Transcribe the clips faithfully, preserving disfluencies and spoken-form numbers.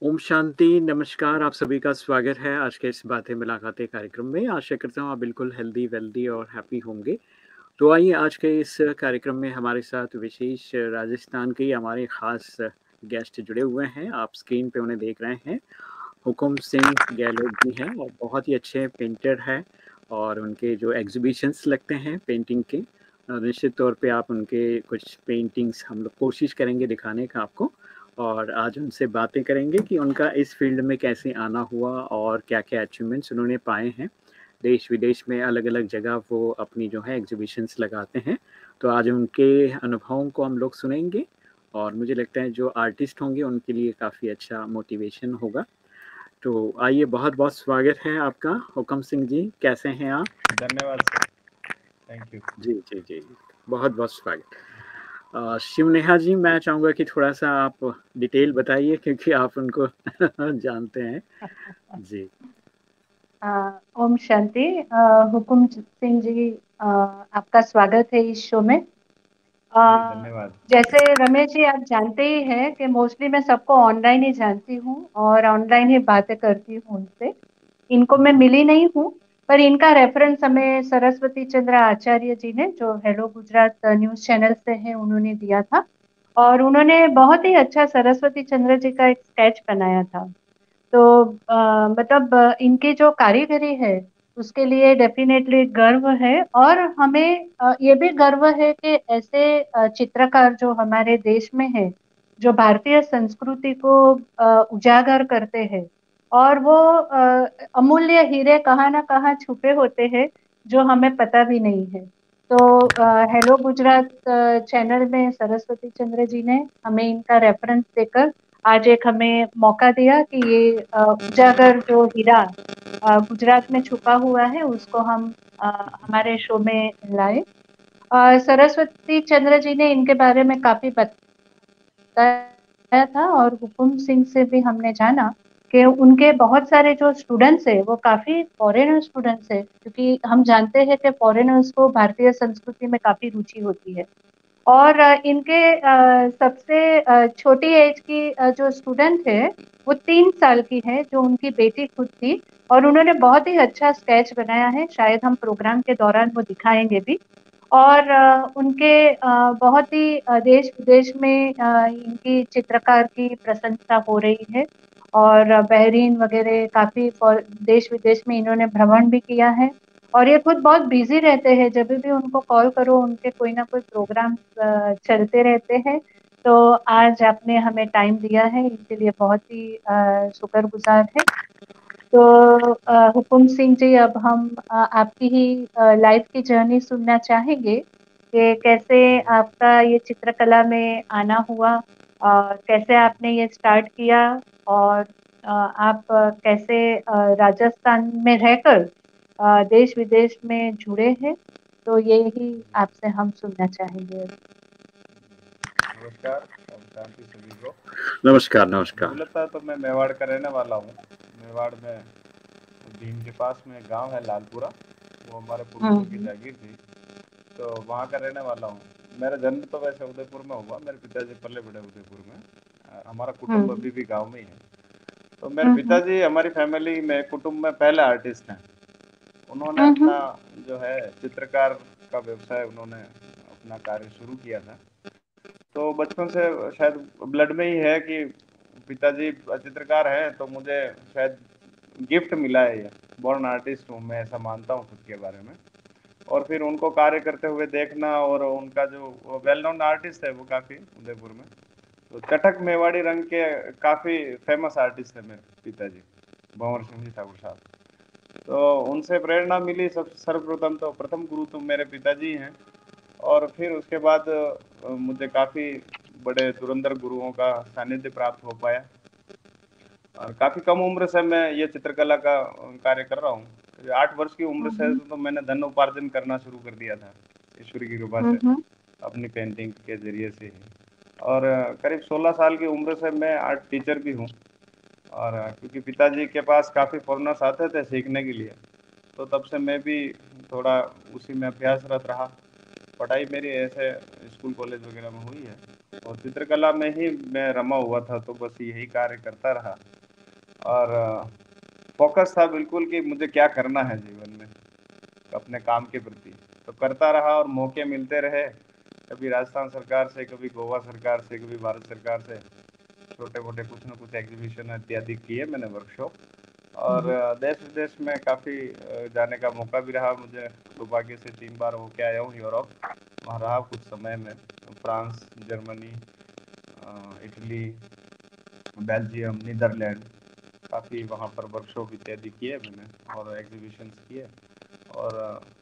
ओम शांति, नमस्कार, आप सभी का स्वागत है आज के इस बातें मुलाकातें कार्यक्रम में। आशा करता हूँ आप बिल्कुल हेल्दी, वेल्दी और हैप्पी होंगे। तो आइए आज के इस कार्यक्रम में हमारे साथ विशेष राजस्थान के हमारे ख़ास गेस्ट जुड़े हुए हैं। आप स्क्रीन पे उन्हें देख रहे हैं। हुकुम सिंह गहलोत जी हैं और बहुत ही अच्छे पेंटर हैं और उनके जो एग्ज़िबिशन्स लगते हैं पेंटिंग के अ, निश्चित तौर पे आप उनके कुछ पेंटिंग्स हम लोग कोशिश करेंगे दिखाने का आपको और आज उनसे बातें करेंगे कि उनका इस फ़ील्ड में कैसे आना हुआ और क्या-क्या अचीवमेंट्स उन्होंने पाए हैं। देश-विदेश में अलग-अलग जगह वो अपनी जो है एग्ज़िबिशन्स लगाते हैं। तो आज उनके अनुभवों को हम लोग सुनेंगे और मुझे लगता है जो आर्टिस्ट होंगे उनके लिए काफ़ी अच्छा मोटिवेशन होगा। तो आइए बहुत-बहुत स्वागत है आपका हुकम सिंह जी, कैसे हैं आप? धन्यवाद सर, थैंक यू। जी, जी, जी। बहुत-बहुत स्वागत। अ, शिवनेहा जी मैं चाहूँगा कि थोड़ा-सा आप डिटेल बताइए क्योंकि आप उनको जानते हैं। जी। अ, ओम शांति। अ, हुकुम सिंह जी, अ, आपका स्वागत है इस शो में। अ, जी धन्यवाद। जैसे रमेश जी आप जानते ही हैं कि मोस्टली मैं सबको ऑनलाइन ही जानती हूँ और ऑनलाइन ही बातें करती हूँ उनसे। इनको मैं मिली नहीं हूँ, पर इनका रेफरेंस हमें सरस्वती चंद्र आचार्य जी ने, जो हेलो गुजरात न्यूज़ चैनल से हैं, उन्होंने दिया था और उन्होंने बहुत ही अच्छा सरस्वती चंद्र जी का एक स्केच बनाया था। तो अ, मतलब अ, इनकी जो कारीगरी है उसके लिए डेफिनेटली गर्व है और हमें अ, ये भी गर्व है कि ऐसे अ, चित्रकार जो हमारे देश में है, जो भारतीय संस्कृति को अ, उजागर करते हैं और वो अ, अमूल्य हीरे कहाँ ना कहाँ छुपे होते हैं जो हमें पता भी नहीं है। तो अ, हेलो गुजरात अ, चैनल में सरस्वती चंद्र जी ने हमें इनका रेफरेंस देकर आज एक हमें मौका दिया कि ये अ, उजागर जो हीरा अ, गुजरात में छुपा हुआ है उसको हम अ, हमारे शो में लाए। अ, सरस्वती चंद्र जी ने इनके बारे में काफी बताया था और हुकुम सिंह से भी हमने जाना कि उनके बहुत सारे जो स्टूडेंट्स हैं वो काफी फॉरेनर स्टूडेंट्स हैं, क्योंकि हम जानते हैं कि फॉरेनर्स को भारतीय संस्कृति में काफी रुचि होती है। और अ, इनके अ, सबसे अ, छोटी एज की अ, जो स्टूडेंट है वो तीन साल की है, जो उनकी बेटी खुद थी और उन्होंने बहुत ही अच्छा स्केच बनाया है। शायद हम प्रोग्राम के दौरान वो दिखाएंगे भी। और अ, उनके अ, बहुत ही अ, देश-विदेश में अ, इनकी चित्रकार की प्रशंसा हो रही है और अ, बहरीन वगैरह काफ़ी फॉर देश-विदेश में इन्होंने भ्रमण भी किया है और ये खुद बहुत बिज़ी रहते हैं, जब भी उनको कॉल करो उनके कोई ना कोई प्रोग्राम अ, चलते रहते हैं। तो आज आपने हमें टाइम दिया है, इनके लिए बहुत ही अ, शुक्रगुज़ार है। तो अ, हुकुम सिंह जी, अब हम अ, आपकी ही अ, लाइफ की जर्नी सुनना चाहेंगे कि कैसे जी आपका ये चित्रकला में आना हुआ और कैसे आपने ये स्टार्ट किया और अ, आप अ, कैसे अ, राजस्थान में रहकर अ, देश-विदेश में जुड़े हैं। तो यही आपसे हम सुनना चाहेंगे। नमस्कार, ओम शांति सभी को। नमस्कार, नमस्कार। मूलतः तो मैं मेवाड़ का रहने वाला हूँ। मेवाड़ में भीम के पास में गांव है लालपुरा, वो हमारे पूर्वजों की हुँ, जागीर थी, तो वहाँ का रहने वाला हूँ। मेरा जन्म तो वैसे उदयपुर में हुआ, मेरे पिताजी पले बड़े उदयपुर में। अ, हमारा हुँ, कुटुंब अभी भी गांव में ही है। तो मेरे हुँ, हुँ, पिताजी हमारी फैमिली में कुटुंब में पहले आर्टिस्ट हैं। उन्होंने हुँ, अपना हुँ, जो है चित्रकार का व्यवसाय उन्होंने अपना कार्य शुरू किया था। तो बचपन से शायद ब्लड में ही है कि पिताजी चित्रकार हैं, तो मुझे शायद गिफ्ट मिला है, ये बॉर्न आर्टिस्ट हूँ मैं, ऐसा मानता हूँ खुद के बारे में। और फिर उनको कार्य करते हुए देखना, और उनका जो वेल नोन आर्टिस्ट है वो काफ़ी उदयपुर में, तो चटक मेवाड़ी रंग के काफ़ी फेमस आर्टिस्ट है मेरे पिताजी, भंवर सिंह जी ठाकुर साहब। तो उनसे प्रेरणा मिली। सब सर्वप्रथम तो प्रथम गुरु तो मेरे पिताजी हैं, और फिर उसके बाद अ, मुझे काफ़ी बड़े धुरंधर गुरुओं का सानिध्य प्राप्त हो पाया, और काफ़ी कम उम्र से मैं ये चित्रकला का अ, कार्य कर रहा हूँ। आठ वर्ष की उम्र से हुँ, तो मैंने धन उपार्जन करना शुरू कर दिया था ईश्वर की कृपा हुँ, से, हुँ, अपनी पेंटिंग के जरिए से ही। और अ, करीब सोलह साल की उम्र से मैं आर्ट टीचर भी हूँ। और अ, क्योंकि पिताजी के पास काफ़ी फॉरेनर्स आते थे सीखने के लिए, तो तब से मैं भी थोड़ा उसी में अभ्यासरत रहा। पढ़ाई मेरी ऐसे स्कूल कॉलेज वगैरह में हुई है। और चित्रकला में ही मैं रमा हुआ था, तो बस यही कार्य करता रहा। और फोकस था बिल्कुल कि मुझे क्या करना है जीवन में अपने काम के प्रति, तो करता रहा और मौके मिलते रहे, कभी राजस्थान सरकार से, कभी गोवा सरकार से, कभी भारत सरकार से छोटे मोटे कुछ ना कुछ एग्जीबिशन इत्यादि किए मैंने, वर्कशॉप। और देश विदेश में काफ़ी जाने का मौका भी रहा मुझे, दुर्भाग्य से तीन बार होके आया हूँ यूरोप, वहाँ रहा कुछ समय में, France, Germany, Italy, Belgium, Netherland, काफ़ी वहाँ पर वर्कशॉप इत्यादि किए मैंने और एग्जीबिशंस किए। और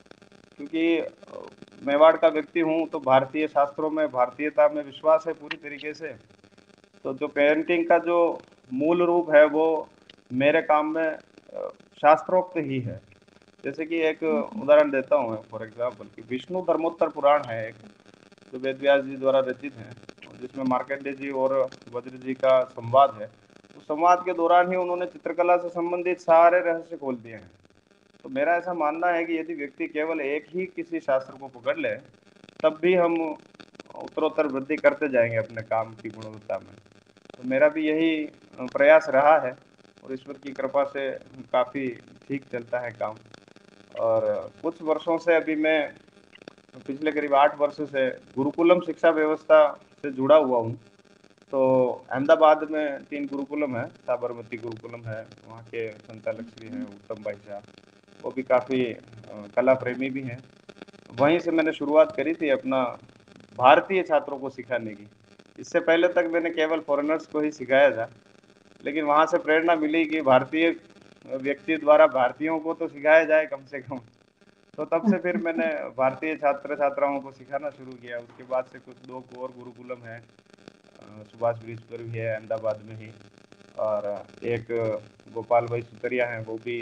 क्योंकि मेवाड़ का व्यक्ति हूँ तो भारतीय शास्त्रों में भारतीयता में विश्वास है पूरी तरीके से, तो जो पेंटिंग का जो मूल रूप है वो मेरे काम में शास्त्रोक्त ही है। जैसे कि एक उदाहरण देता हूँ मैं, फॉर एग्जांपल कि विष्णु धर्मोत्तर पुराण है एक, जो वेद व्यास जी द्वारा रचित है, जिसमें मार्कंडेय जी और वज्र जी का संवाद है। उस संवाद के दौरान ही उन्होंने चित्रकला से संबंधित सारे रहस्य खोल दिए हैं। तो मेरा ऐसा मानना है कि यदि व्यक्ति केवल एक ही किसी शास्त्र को पकड़ ले, तब भी हम उत्तरोत्तर वृद्धि करते जाएंगे अपने काम की गुणवत्ता में। तो मेरा भी यही प्रयास रहा है और ईश्वर की कृपा से काफ़ी ठीक चलता है काम। और कुछ वर्षों से अभी मैं पिछले करीब आठ वर्ष से गुरुकुलम शिक्षा व्यवस्था से जुड़ा हुआ हूँ। तो अहमदाबाद में तीन गुरुकुलम है, साबरमती गुरुकुलम है, वहाँ के संचालक श्री हैं उत्तम भाई साहब, वो भी काफ़ी कला प्रेमी भी हैं। वहीं से मैंने शुरुआत करी थी अपना भारतीय छात्रों को सिखाने की। इससे पहले तक मैंने केवल फॉरेनर्स को ही सिखाया था, लेकिन वहाँ से प्रेरणा मिली कि भारतीय व्यक्ति द्वारा भारतीयों को तो सिखाया जाए कम से कम। तो तब से फिर मैंने भारतीय छात्र छात्राओं को सिखाना शुरू किया। उसके बाद से कुछ दो और गुरुकुलम है, सुभाष ब्रिज पर भी है अहमदाबाद में ही, और एक गोपाल भाई सुतरिया हैं, वो भी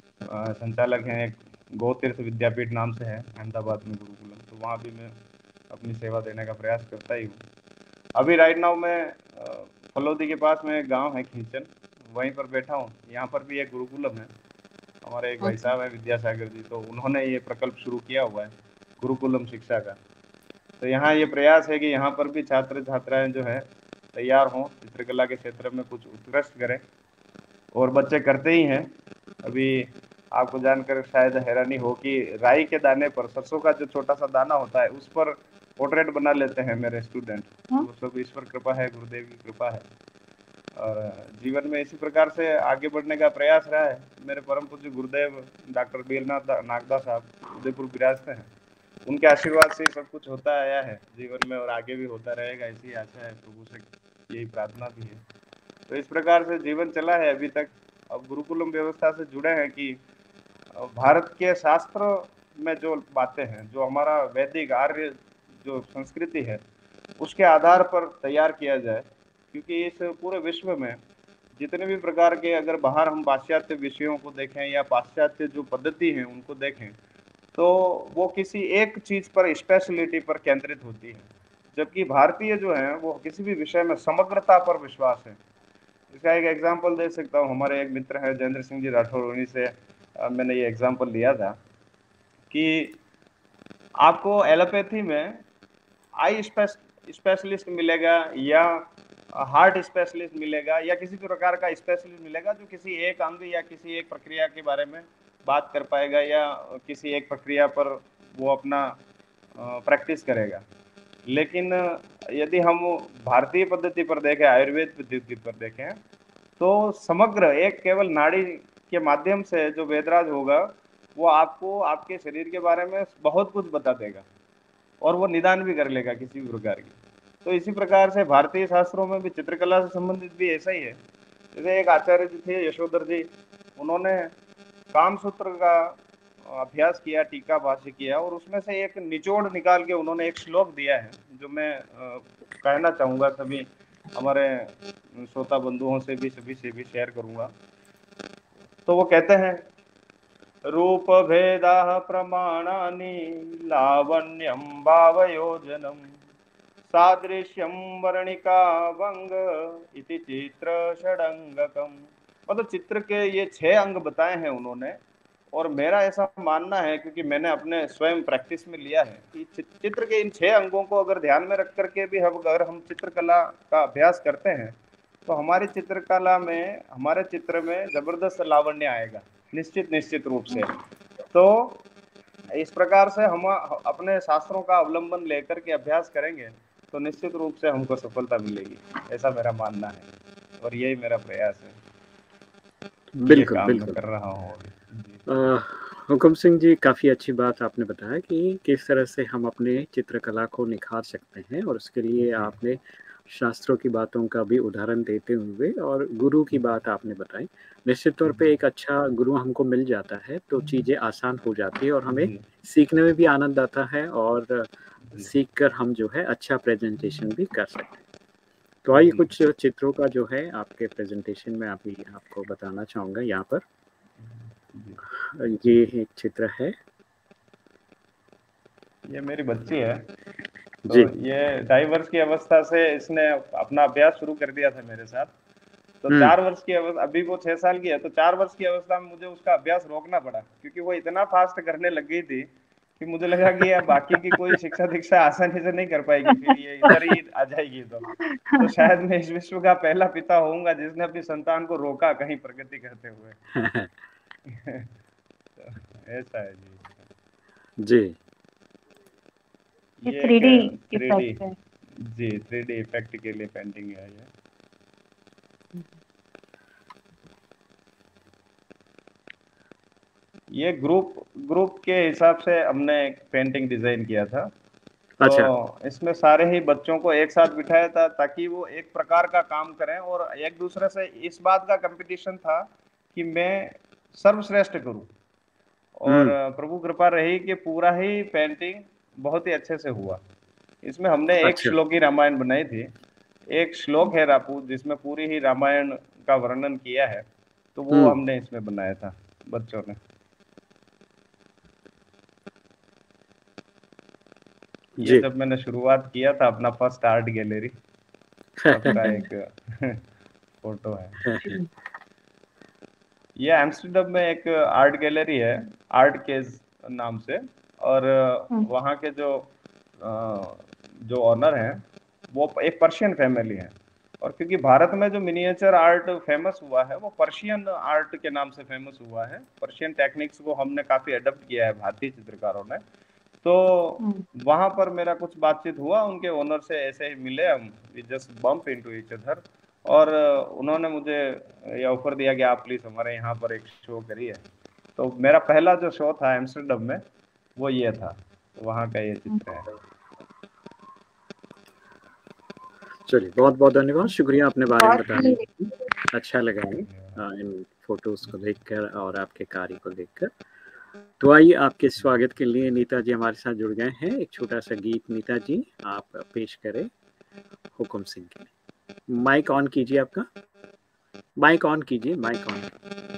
संचालक हैं, एक गो तीर्थ विद्यापीठ नाम से है अहमदाबाद में गुरुकुलम, तो वहाँ भी मैं अपनी सेवा देने का प्रयास करता ही हूँ। अभी राइट नाउ मैं फलोदी के पास में एक गाँव है खींचन, वहीं पर बैठा हूँ। यहाँ पर भी एक गुरुकुलम है, हमारे एक भाई साहब है विद्यासागर जी, तो उन्होंने ये प्रकल्प शुरू किया हुआ है गुरुकुलम शिक्षा का। तो यहाँ ये प्रयास है कि यहाँ पर भी छात्र छात्राएं जो है तैयार हों, चित्रकला के क्षेत्र में कुछ उत्कृष्ट करें, और बच्चे करते ही हैं। अभी आपको जानकर शायद हैरानी हो कि राई के दाने पर, सरसों का जो छोटा सा दाना होता है, उस पर पोर्ट्रेट बना लेते हैं मेरे स्टूडेंट। वो सब ईश्वर कृपा है, गुरुदेव की कृपा है। और जीवन में इसी प्रकार से आगे बढ़ने का प्रयास रहा है। मेरे परम पूज्य गुरुदेव डॉक्टर बीरनाथ नागदा साहब उदयपुर विराजते हैं, उनके आशीर्वाद से सब कुछ होता आया है जीवन में और आगे भी होता रहेगा, ऐसी आशा है, प्रभु से यही प्रार्थना भी है। तो इस प्रकार से जीवन चला है अभी तक। अब गुरुकुलम व्यवस्था से जुड़े हैं कि भारत के शास्त्र में जो बातें हैं, जो हमारा वैदिक आर्य जो संस्कृति है, उसके आधार पर तैयार किया जाए। क्योंकि इस पूरे विश्व में जितने भी प्रकार के, अगर बाहर हम पाश्चात्य विषयों को देखें या पाश्चात्य जो पद्धति है उनको देखें, तो वो किसी एक चीज पर, स्पेशलिटी पर केंद्रित होती है, जबकि भारतीय जो है वो किसी भी विषय में समग्रता पर विश्वास है। इसका एक एग्जांपल दे सकता हूँ। हमारे एक मित्र हैं जयेंद्र सिंह जी राठौर, उन्हीं से मैंने ये एग्जांपल लिया था कि आपको एलोपैथी में आई स्पेशलिस्ट मिलेगा या हार्ट स्पेशलिस्ट मिलेगा या किसी भी प्रकार का स्पेशलिस्ट मिलेगा जो किसी एक अंग या किसी एक प्रक्रिया के बारे में बात कर पाएगा या किसी एक प्रक्रिया पर वो अपना प्रैक्टिस करेगा। लेकिन यदि हम भारतीय पद्धति पर देखें, आयुर्वेद पद्धति पर देखें, तो समग्र एक केवल नाड़ी के माध्यम से जो वेदराज होगा वो आपको आपके शरीर के बारे में बहुत कुछ बता देगा और वो निदान भी कर लेगा किसी भी प्रकार की। तो इसी प्रकार से भारतीय शास्त्रों में भी चित्रकला से संबंधित भी ऐसा ही है। जैसे एक आचार्य जी थे यशोधर जी, उन्होंने कामसूत्र का अभ्यास किया, टीका भाष्य किया, और उसमें से एक निचोड़ निकाल के उन्होंने एक श्लोक दिया है जो मैं कहना चाहूँगा, सभी हमारे श्रोता बंधुओं से भी, सभी से भी शेयर करूँगा। तो वो कहते हैं, रूप भेदा प्रमाणानि लावण्यम भावयोजनम सादृश्यम वर्णिका वंग इति चित्र षडंगकम। मतलब चित्र के ये छह अंग बताए हैं उन्होंने, और मेरा ऐसा मानना है, क्योंकि मैंने अपने स्वयं प्रैक्टिस में लिया है, कि चित्र के इन छह अंगों को अगर ध्यान में रख करके भी हम अगर हम चित्रकला का अभ्यास करते हैं तो हमारी चित्रकला में, हमारे चित्र में जबरदस्त लावण्य आएगा, निश्चित निश्चित रूप से। तो इस प्रकार से हम अपने शास्त्रों का अवलंबन लेकर के अभ्यास करेंगे तो निश्चित रूप से हमको सफलता मिलेगी, ऐसा मेरा मानना है और यही मेरा प्रयास है। बिल्कुल, ये काम बिल्कुल। मैं कर रहा हूँ अभी। अ, हुकुम सिंह जी, काफ़ी अच्छी बात आपने बताया कि किस तरह से हम अपने चित्रकला को निखार सकते हैं और उसके लिए आपने शास्त्रों की बातों का भी उदाहरण देते हुए और गुरु की बात आपने बताई। निश्चित तौर पे एक अच्छा गुरु हमको मिल जाता है तो चीज़ें आसान हो जाती है और हमें जी, सीखने में भी आनंद आता है और जी, सीख कर हम जो है अच्छा प्रेज़ेंटेशन भी कर सकते हैं। तो आइए जी, कुछ चित्रों का जो है आपके प्रेज़ेंटेशन में अभी आपको बताना चाहूँगा यहाँ पर। जी। ये एक चित्र है। ये मेरी बच्ची है। तो जी। ये ढाई वर्ष की अवस्था से इसने अपना अभ्यास शुरू कर दिया था मेरे साथ। तो हुँ। चार वर्ष की अवस्था, अभी वो छह साल की है, तो चार वर्ष की अवस्था में मुझे उसका अभ्यास रोकना पड़ा, क्योंकि वो इतना फास्ट करने लग गई थी कि मुझे लगा कि यार बाकी की कोई शिक्षा दीक्षा आसानी से नहीं कर पाएगी, फिर ये इधर ही आ जाएगी। तो तो शायद मैं इस विश्व का पहला पिता होऊंगा जिसने अपनी संतान को रोका कहीं प्रगति करते हुए। तो ऐसा है जी। जी। ये ये एक three D three D, effect है। जी, थ्री डी इफेक्ट के लिए पेंटिंग है ये। ये ग्रुप ग्रुप के हिसाब से हमने एक पेंटिंग डिजाइन किया था। अच्छा। तो इसमें सारे ही बच्चों को एक साथ बिठाया था ताकि वो एक प्रकार का काम करें और एक दूसरे से इस बात का कंपटीशन था कि मैं सर्वश्रेष्ठ करूं। और हुँ। प्रभु कृपा रही कि पूरा ही पेंटिंग बहुत ही अच्छे से हुआ। इसमें हमने एक अच्छा। श्लोक की रामायण बनाई थी। एक श्लोक है रापू जिसमें पूरी ही रामायण का वर्णन किया है, तो वो हुँ। हमने इसमें बनाया था बच्चों ने। ये जी। जब मैंने शुरुआत किया था अपना फर्स्ट आर्ट गैलरी, तब का एक फोटो है। जी। ये एम्स्टर्डम में एक आर्ट गैलरी है, आर्ट केज नाम से। और हम्म, वहाँ के जो अ, जो ऑनर हैं वो एक पर्शियन फैमिली है। और क्योंकि भारत में जो मिनिएचर आर्ट फेमस हुआ है वो पर्शियन आर्ट के नाम से फेमस हुआ है। पर्शियन टेक्निक्स को हमने काफी अडॉप्ट किया है भारतीय चित्रकारों ने। तो हम्म, वहां पर मेरा कुछ बातचीत हुआ उनके ओनर से, ऐसे ही मिले हम, we just bump into each other. और उन्होंने मुझे ये ऑफर दिया कि आप प्लीज हमारे यहाँ पर एक शो करिए। तो मेरा पहला जो शो था एम्स्टर्डम में वो ये था, तो वहाँ का ये हम्म। चित्र है। चलिए, बहुत-बहुत धन्यवाद। शुक्रिया अपने बारे में बहुत बताने ही के लिए। अच्छा लगा ये अ, इन फ़ोटोज़ को देखकर और आपके कार्य को देखकर। तो आइए आपके स्वागत के लिए नीता जी हमारे साथ जुड़ गए हैं। एक छोटा-सा गीत नीता जी आप पेश करें हुकुम सिंह के लिए। माइक ऑन कीजिए आपका। माइक ऑन कीजिए, माइक ऑन।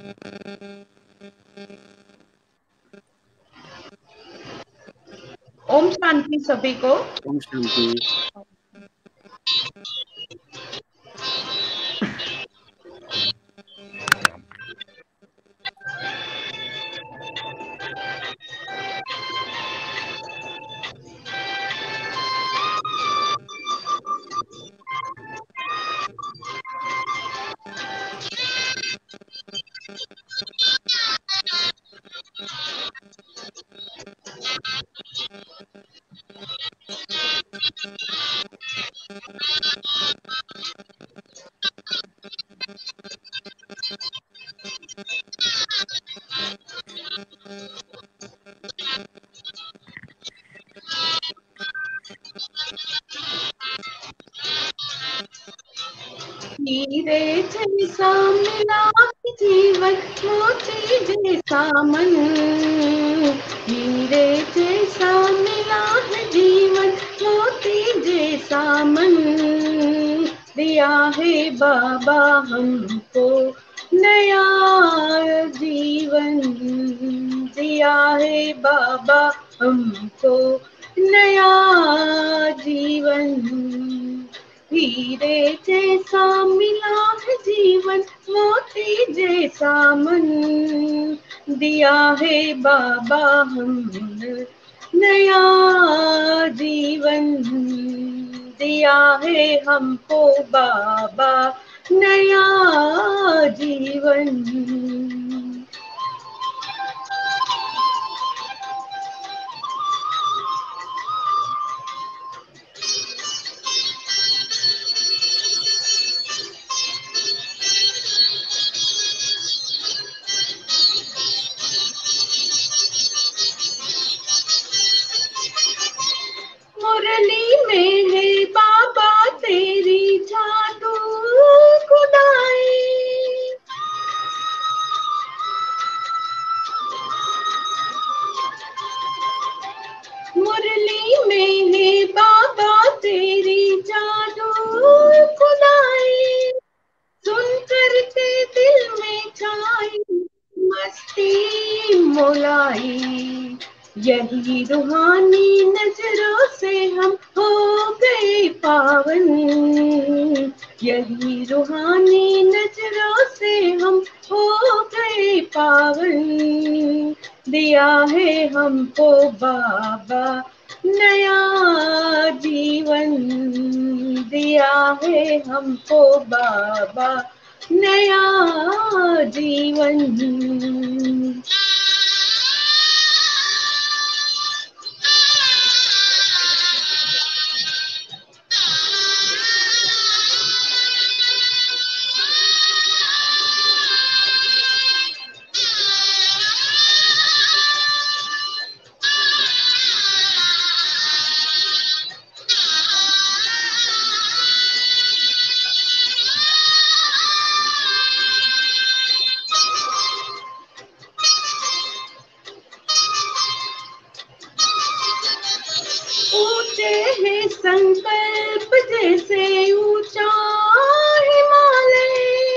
ओम शांति सभी को। ओम शांति। हीरे जैसा मिला है जीवन, मोती जैसा मन। हीरे जैसा मिला है जीवन, मोती जैसा मन। दिया है बाबा हमको नया जीवन, दिया है बाबा हमको नया जीवन। हीरे जैसा मिला है जीवन, मोती जैसा मन। दिया है बाबा हमने नया जीवन, दिया है हमको बाबा नया जीवन। मुरली में है बाबा तेरी जादू खुदाई, मुरली में है बाबा तेरी जादू खुदाई, सुन कर के दिल में छाई मस्ती मोलाई, यही रूहानी नजरों से हम हो गए पावन, यही रूहानी नजरों से हम हो गए पावन, दिया है हमको बाबा नया जीवन, दिया है हमको बाबा नया जीवन। ऊंचे है संकल्प जैसे ऊंचा हिमालय,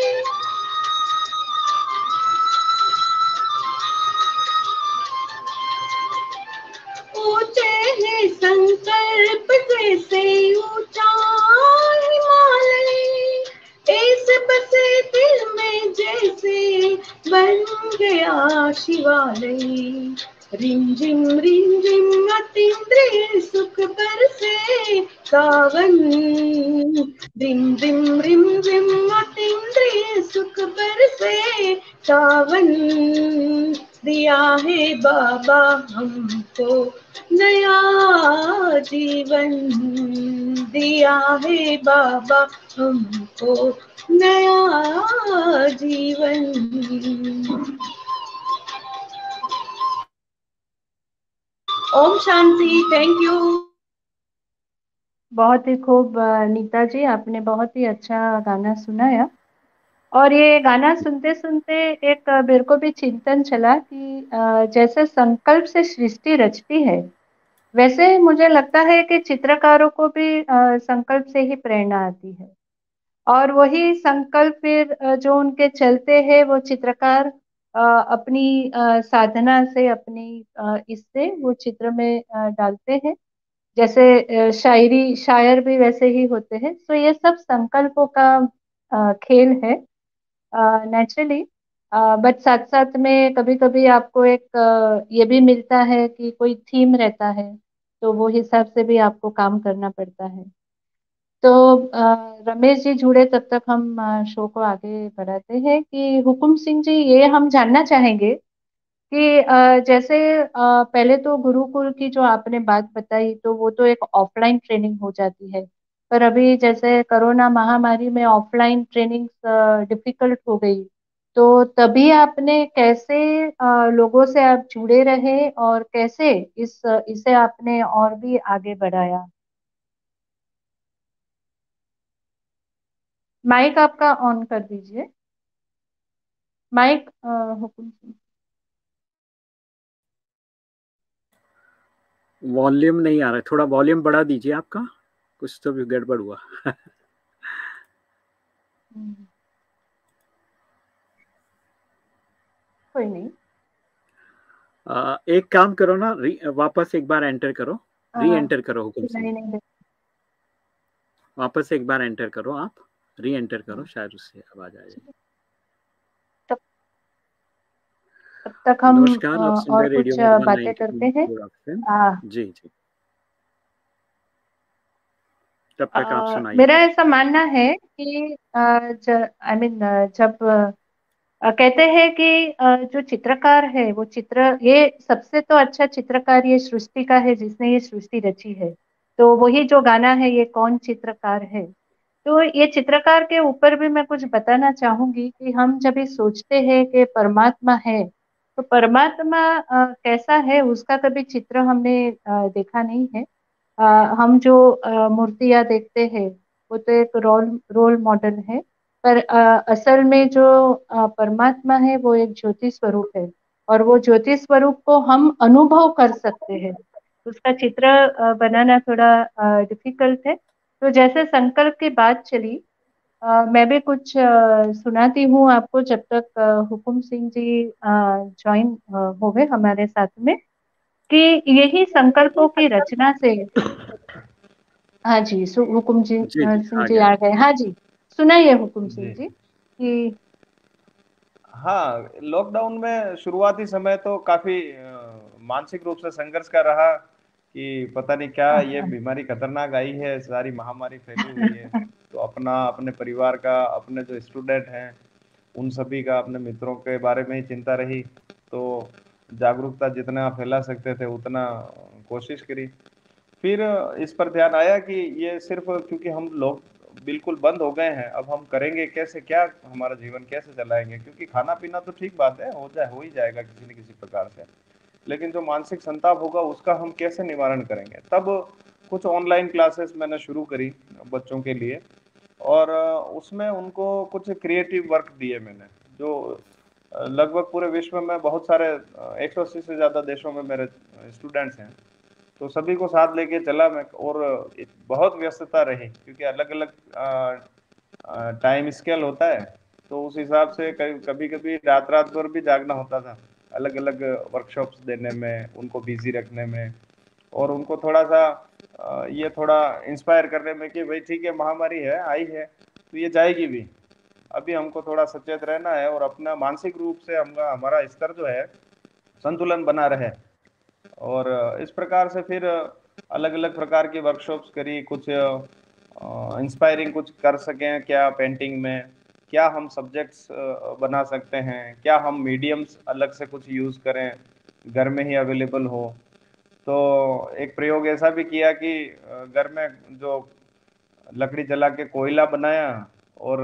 ऊंचे है संकल्प जैसे ऊंचा हिमालय, ऐसे बसे दिल में जैसे बन गया शिवालय, रिम झिम रिम झिम अतीन्द्रिय सुख बरसे सावन, रिम झिम रिम झिम अतीन्द्रिय सुख बरसे सावन, दिया है बाबा हमको नया जीवन, दिया है बाबा हमको नया जीवन। ओम शांति। Thank you. बहुत ही खूब नीता जी, आपने बहुत ही अच्छा गाना सुनाया। और ये गाना सुनते सुनते एक मेरे को भी चिंतन चला कि जैसे संकल्प से सृष्टि रचती है, वैसे मुझे लगता है कि चित्रकारों को भी संकल्प से ही प्रेरणा आती है, और वही संकल्प फिर जो उनके चलते हैं वो चित्रकार अपनी साधना से, अपनी इससे वो चित्र में डालते हैं। जैसे शायरी शायर भी वैसे ही होते हैं। तो ये सब संकल्पों का खेल है नेचुरली। बट साथ साथ में कभी कभी आपको एक ये भी मिलता है कि कोई थीम रहता है, तो वो हिसाब से भी आपको काम करना पड़ता है। तो रमेश जी जुड़े तब तक हम शो को आगे बढ़ाते हैं कि हुकुम सिंह जी, ये हम जानना चाहेंगे कि जैसे पहले तो गुरुकुल की जो आपने बात बताई, तो वो तो एक ऑफलाइन ट्रेनिंग हो जाती है, पर अभी जैसे कोरोना महामारी में ऑफलाइन ट्रेनिंग डिफिकल्ट हो गई, तो तभी आपने कैसे लोगों से आप जुड़े रहे और कैसे इस इसे आपने और भी आगे बढ़ाया? माइक आपका ऑन कर दीजिए। माइक हुकुम सिंह। वॉल्यूम नहीं आ रहा है, थोड़ा वॉल्यूम बढ़ा दीजिए आपका, कुछ तो भी गड़बड़ हुआ। कोई नहीं। आ, एक काम करो ना, वापस एक बार एंटर करो, री एंटर करो हुकुम सिंह, नहीं नहीं वापस एक बार एंटर करो, आप री एंटर करो, शायद उससे आवाज आ जाए। तब तक हम नमस्कार, अ, आप सुन और रहे रेडियो कुछ अ, मधुबन बातें करते हैं। Ninety point four FM. आ, जी, जी। तब तक आप आ, सुनाइए। मेरा ऐसा मानना है कि आई मीन जब अ, कहते हैं कि अ, जो चित्रकार है वो चित्र ये सबसे तो अच्छा चित्रकार ये सृष्टि का है जिसने ये सृष्टि रची है। तो वही जो गाना है ये कौन चित्रकार है। तो ये चित्रकार के ऊपर भी मैं कुछ बताना चाहूंगी कि हम जब ये सोचते हैं कि परमात्मा है तो परमात्मा अ, कैसा है उसका कभी चित्र हमने अ, देखा नहीं है। अ, हम जो अ, मूर्तियां देखते हैं वो तो एक रोल रोल मॉडल है। पर अ, असल में जो अ, परमात्मा है वो एक ज्योति स्वरूप है। और वो ज्योति स्वरूप को हम अनुभव कर सकते हैं। उसका चित्र अ, बनाना थोड़ा डिफिकल्ट है। तो जैसे संकल्प की बात चली, अ, मैं भी कुछ अ, सुनाती हूँ आपको जब तक अ, हुकुम सिंह जी ज्वाइन हो गए हमारे साथ में। कि यही संकल्पों की रचना से, हाँ जी, सु- हुकुम जी जी, अ, जी, सिंह आ जी गया। आ गए। हाँ जी, सुनाइए हुकुम सिंह जी। जी कि हाँ, लॉकडाउन में शुरुआती समय तो काफी अ, मानसिक रूप से संघर्ष का रहा कि पता नहीं क्या ये बीमारी खतरनाक आई है, सारी महामारी फैली हुई है। तो अपना, अपने परिवार का, अपने जो स्टूडेंट हैं उन सभी का, अपने मित्रों के बारे में ही चिंता रही। तो जागरूकता जितना फैला सकते थे उतना कोशिश करी। फिर इस पर ध्यान आया कि ये सिर्फ क्योंकि हम लोग बिल्कुल बंद हो गए हैं, अब हम करेंगे कैसे, क्या हमारा जीवन कैसे चलाएंगे, क्योंकि खाना पीना तो ठीक बात है, हो जाए, हो ही जाएगा किसी न किसी प्रकार से, लेकिन जो मानसिक संताप होगा उसका हम कैसे निवारण करेंगे। तब कुछ ऑनलाइन क्लासेस मैंने शुरू करी बच्चों के लिए, और उसमें उनको कुछ क्रिएटिव वर्क दिए मैंने, जो लगभग पूरे विश्व में बहुत सारे एक सौ अस्सी से ज़्यादा देशों में मेरे स्टूडेंट्स हैं। तो सभी को साथ लेके चला मैं, और बहुत व्यस्तता रही क्योंकि अलग अलग टाइम स्केल होता है। तो उस हिसाब से कभी कभी रात रात भर भी जागना होता था, अलग अलग वर्कशॉप्स देने में, उनको बिजी रखने में, और उनको थोड़ा सा अ, ये थोड़ा इंस्पायर करने में कि भाई ठीक है, महामारी है, आई है तो ये जाएगी भी, अभी हमको थोड़ा सचेत रहना है और अपना मानसिक रूप से हम हमारा स्तर जो है संतुलन बना रहे। और इस प्रकार से फिर अलग अलग प्रकार की वर्कशॉप्स करी, कुछ इंस्पायरिंग कुछ कर सकें क्या पेंटिंग में, क्या हम सब्जेक्ट्स बना सकते हैं, क्या हम मीडियम्स अलग से कुछ यूज़ करें, घर में ही अवेलेबल हो। तो एक प्रयोग ऐसा भी किया कि अ, घर में जो लकड़ी जला के कोयला बनाया, और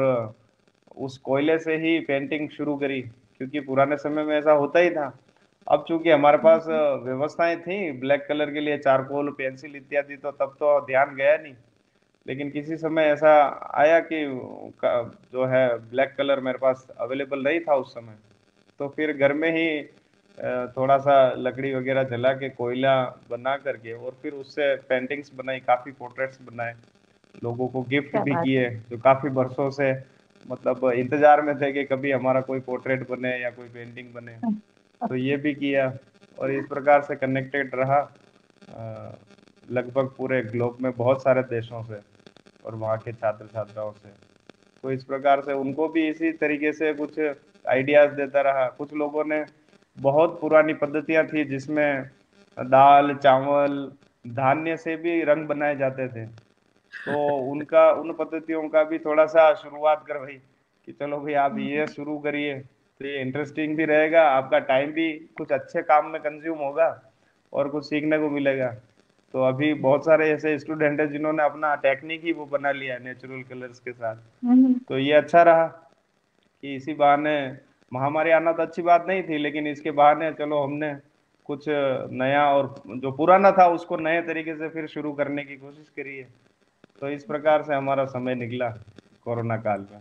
उस कोयले से ही पेंटिंग शुरू करी, क्योंकि पुराने समय में ऐसा होता ही था। अब चूंकि हमारे पास व्यवस्थाएं थी ब्लैक कलर के लिए, चारकोल, पेंसिल इत्यादि, तो तब तो ध्यान गया नहीं। लेकिन किसी समय ऐसा आया कि का- जो है ब्लैक कलर मेरे पास अवेलेबल नहीं था उस समय। तो फिर घर में ही अ, थोड़ा सा लकड़ी वगैरह जला के कोयला बना करके, और फिर उससे पेंटिंग्स बनाई, काफी पोर्ट्रेट्स बनाए, लोगों को गिफ्ट क्या भी बात किए, जो काफी बरसों से मतलब इंतजार में थे कि कभी हमारा कोई पोर्ट्रेट बने या कोई पेंटिंग बने। है। तो ये भी किया, और इस प्रकार से कनेक्टेड रहा अ, लगभग पूरे ग्लोब में बहुत सारे देशों से और वहाँ के छात्र छात्राओं से। तो इस प्रकार से उनको भी इसी तरीके से कुछ आइडियाज देता रहा। कुछ लोगों ने बहुत पुरानी पद्धतियां थी जिसमें दाल, चावल, धान्य से भी रंग बनाए जाते थे, तो उनका, उन पद्धतियों का भी थोड़ा सा शुरुआत करवाई कि चलो भाई आप ये शुरू करिए, तो ये इंटरेस्टिंग भी रहेगा, आपका टाइम भी कुछ अच्छे काम में कंज्यूम होगा और कुछ सीखने को मिलेगा। तो अभी बहुत सारे ऐसे स्टूडेंट हैं जिन्होंने अपना टेक्निक ही वो बना लिया है नेचुरल कलर्स के साथ। हम्म, तो ये अच्छा रहा कि इसी बहाने, महामारी आना तो अच्छी बात नहीं थी, लेकिन इसके बहाने चलो हमने कुछ नया, और जो पुराना था उसको नए तरीके से फिर शुरू करने की कोशिश करी है। तो इस प्रकार से हमारा समय निकला कोरोना काल में,